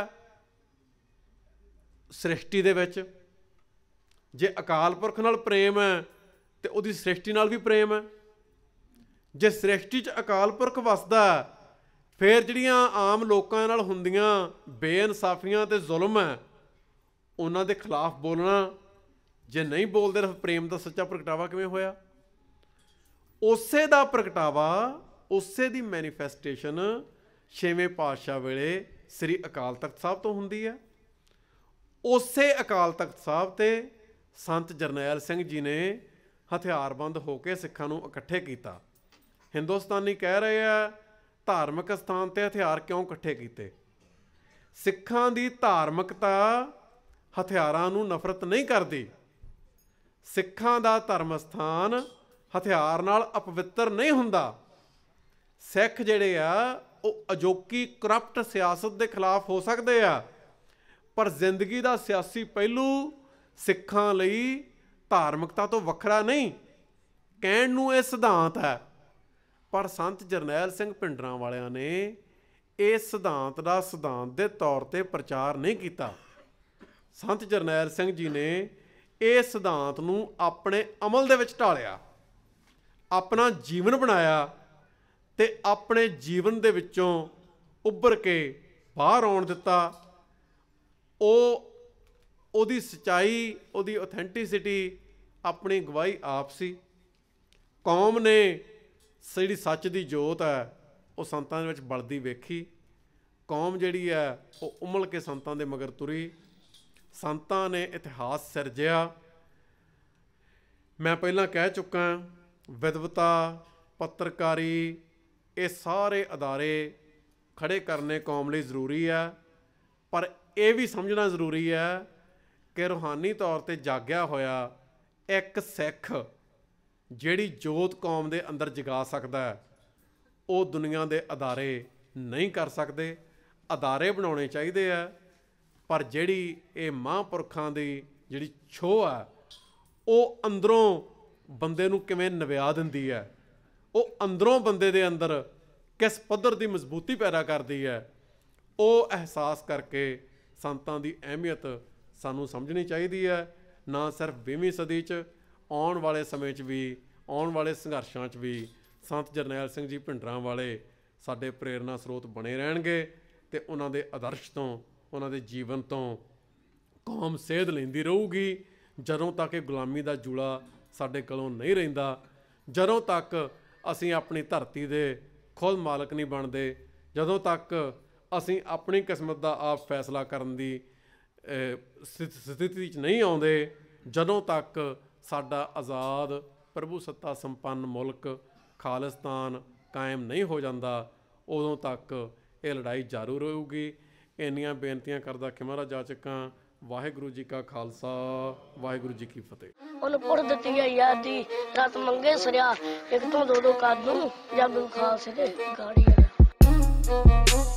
सृष्टि दे विच। जे अकाल पुरख नाल प्रेम है तो उहदी सृष्टि नाल भी प्रेम है। जे सृष्टि च अकाल पुरख वसदा, फिर जिहड़ियां आम लोकां नाल हुंदियां बेइनसाफियां ते जुल्म है, उन्हां दे खिलाफ बोलना जे नहीं बोलदे तां प्रेम दा सच्चा प्रगटावा किवें होया? उसे दा प्रगटावा, उसे दी मैनीफेस्टेशन छेवें पातशाह वेले श्री अकाल तख्त साहब तो हुंदी है। उसे अकाल तख्त साहब ते संत जरनैल सिंह जी ने हथियारबंद होकर सिखां नूं इकट्ठे कीता। हिंदुस्तानी कह रहे हैं धार्मिक स्थान ते हथियार क्यों इकट्ठे कीते? सिखां दी धार्मिकता हथियारां नूं नफरत नहीं करदी। सिखां दा धर्म स्थान हथियार नाल अपवित्र नहीं हुंदा। सिख जिहड़े आ वो अजोकी करप्ट सियासत के खिलाफ हो सकते आ, पर जिंदगी का सियासी पहलू सिखां लई धार्मिकता तो वखरा नहीं। कहण नूं ये सिद्धांत है, पर संत जरनैल सिंह भिंडरांवालिਆਂ ने इस सिद्धांत का सिद्धांत के तौर पर प्रचार नहीं किया। संत जरनैल सिंह जी ने इस सिद्धांत नूं अपने अमल दे विच ढालिया, अपना जीवन बनाया ते अपने जीवन दे विचों उभर के बाहर आउण दिता। ओदी सच्चाई, ओदी ऑथेंटिसिटी, अपनी गवाही आप सी। कौम ने जिहड़ी सच दी जोत है वो संतां दे विच बलदी वेखी। कौम जिहड़ी है वो उमल के संतां दे मगर तुरी। संतां ने इतिहास सिरजिया। मैं पहलां कह चुका, विद्वता, पत्रकारी, ये सारे अदारे खड़े करने कौम लई जरूरी है, पर यह भी समझना जरूरी है कि रूहानी तौर पर जाग्या होया एक सिख जिहड़ी जोत कौम के अंदर जगा सकता है, वो दुनिया के अदारे नहीं कर सकते। अदारे बनाने चाहिए है, पर जिहड़ी ये महापुरखां दी जिहड़ी छोह है वो अंदरों बंदे नूं किवें नव्या दिंदी है, वो अंदरों बंदे दे अंदर किस पद्धर की मजबूती पैदा करती है, वो एहसास करके संतां की अहमियत सानूं समझनी चाहिए है। ना सिर्फ 20वीं सदी च, आउण वाले समय च भी, आउण वाले संघर्षां च भी संत जरनैल सिंह जी भिंडरांवाले साडे प्रेरणा स्रोत बने रहणगे ते उन्हां दे आदर्श तो, उन्हां दे जीवन तो कौम सेध लैंदी रहूगी जदों तक गुलामी का जूड़ा साडे कोलों नहीं रहिंदा, जदों तक असीं अपनी धरती दे खुद मालक नहीं बनते, जदों तक असीं अपनी किस्मत का आप फैसला करन दी स्थिति च नहीं आउंदे, जदों तक साडा आज़ाद प्रभु सत्ता संपन्न मुल्क खालिस्तान कायम नहीं हो जाता, उदों तक ये लड़ाई जारू रहूगी। इन्नियां बेनतियां करदा खिमारा जा चुका। वाहिगुरू जी का खालसा, वाहिगुरू जी की फतेह। ਉਹਨੂੰ ਪੁੱਟ ਦਿੱਤੀ ਹੈ ਯਾਦੀ ਰਾਤ ਮੰਗੇ ਸਰਿਆ ਇੱਕ ਤੋਂ ਦੋ ਕਰ ਦੂੰ ਜੱਗ ਖਾਲਸੇ ਦੇ ਗਾੜੀ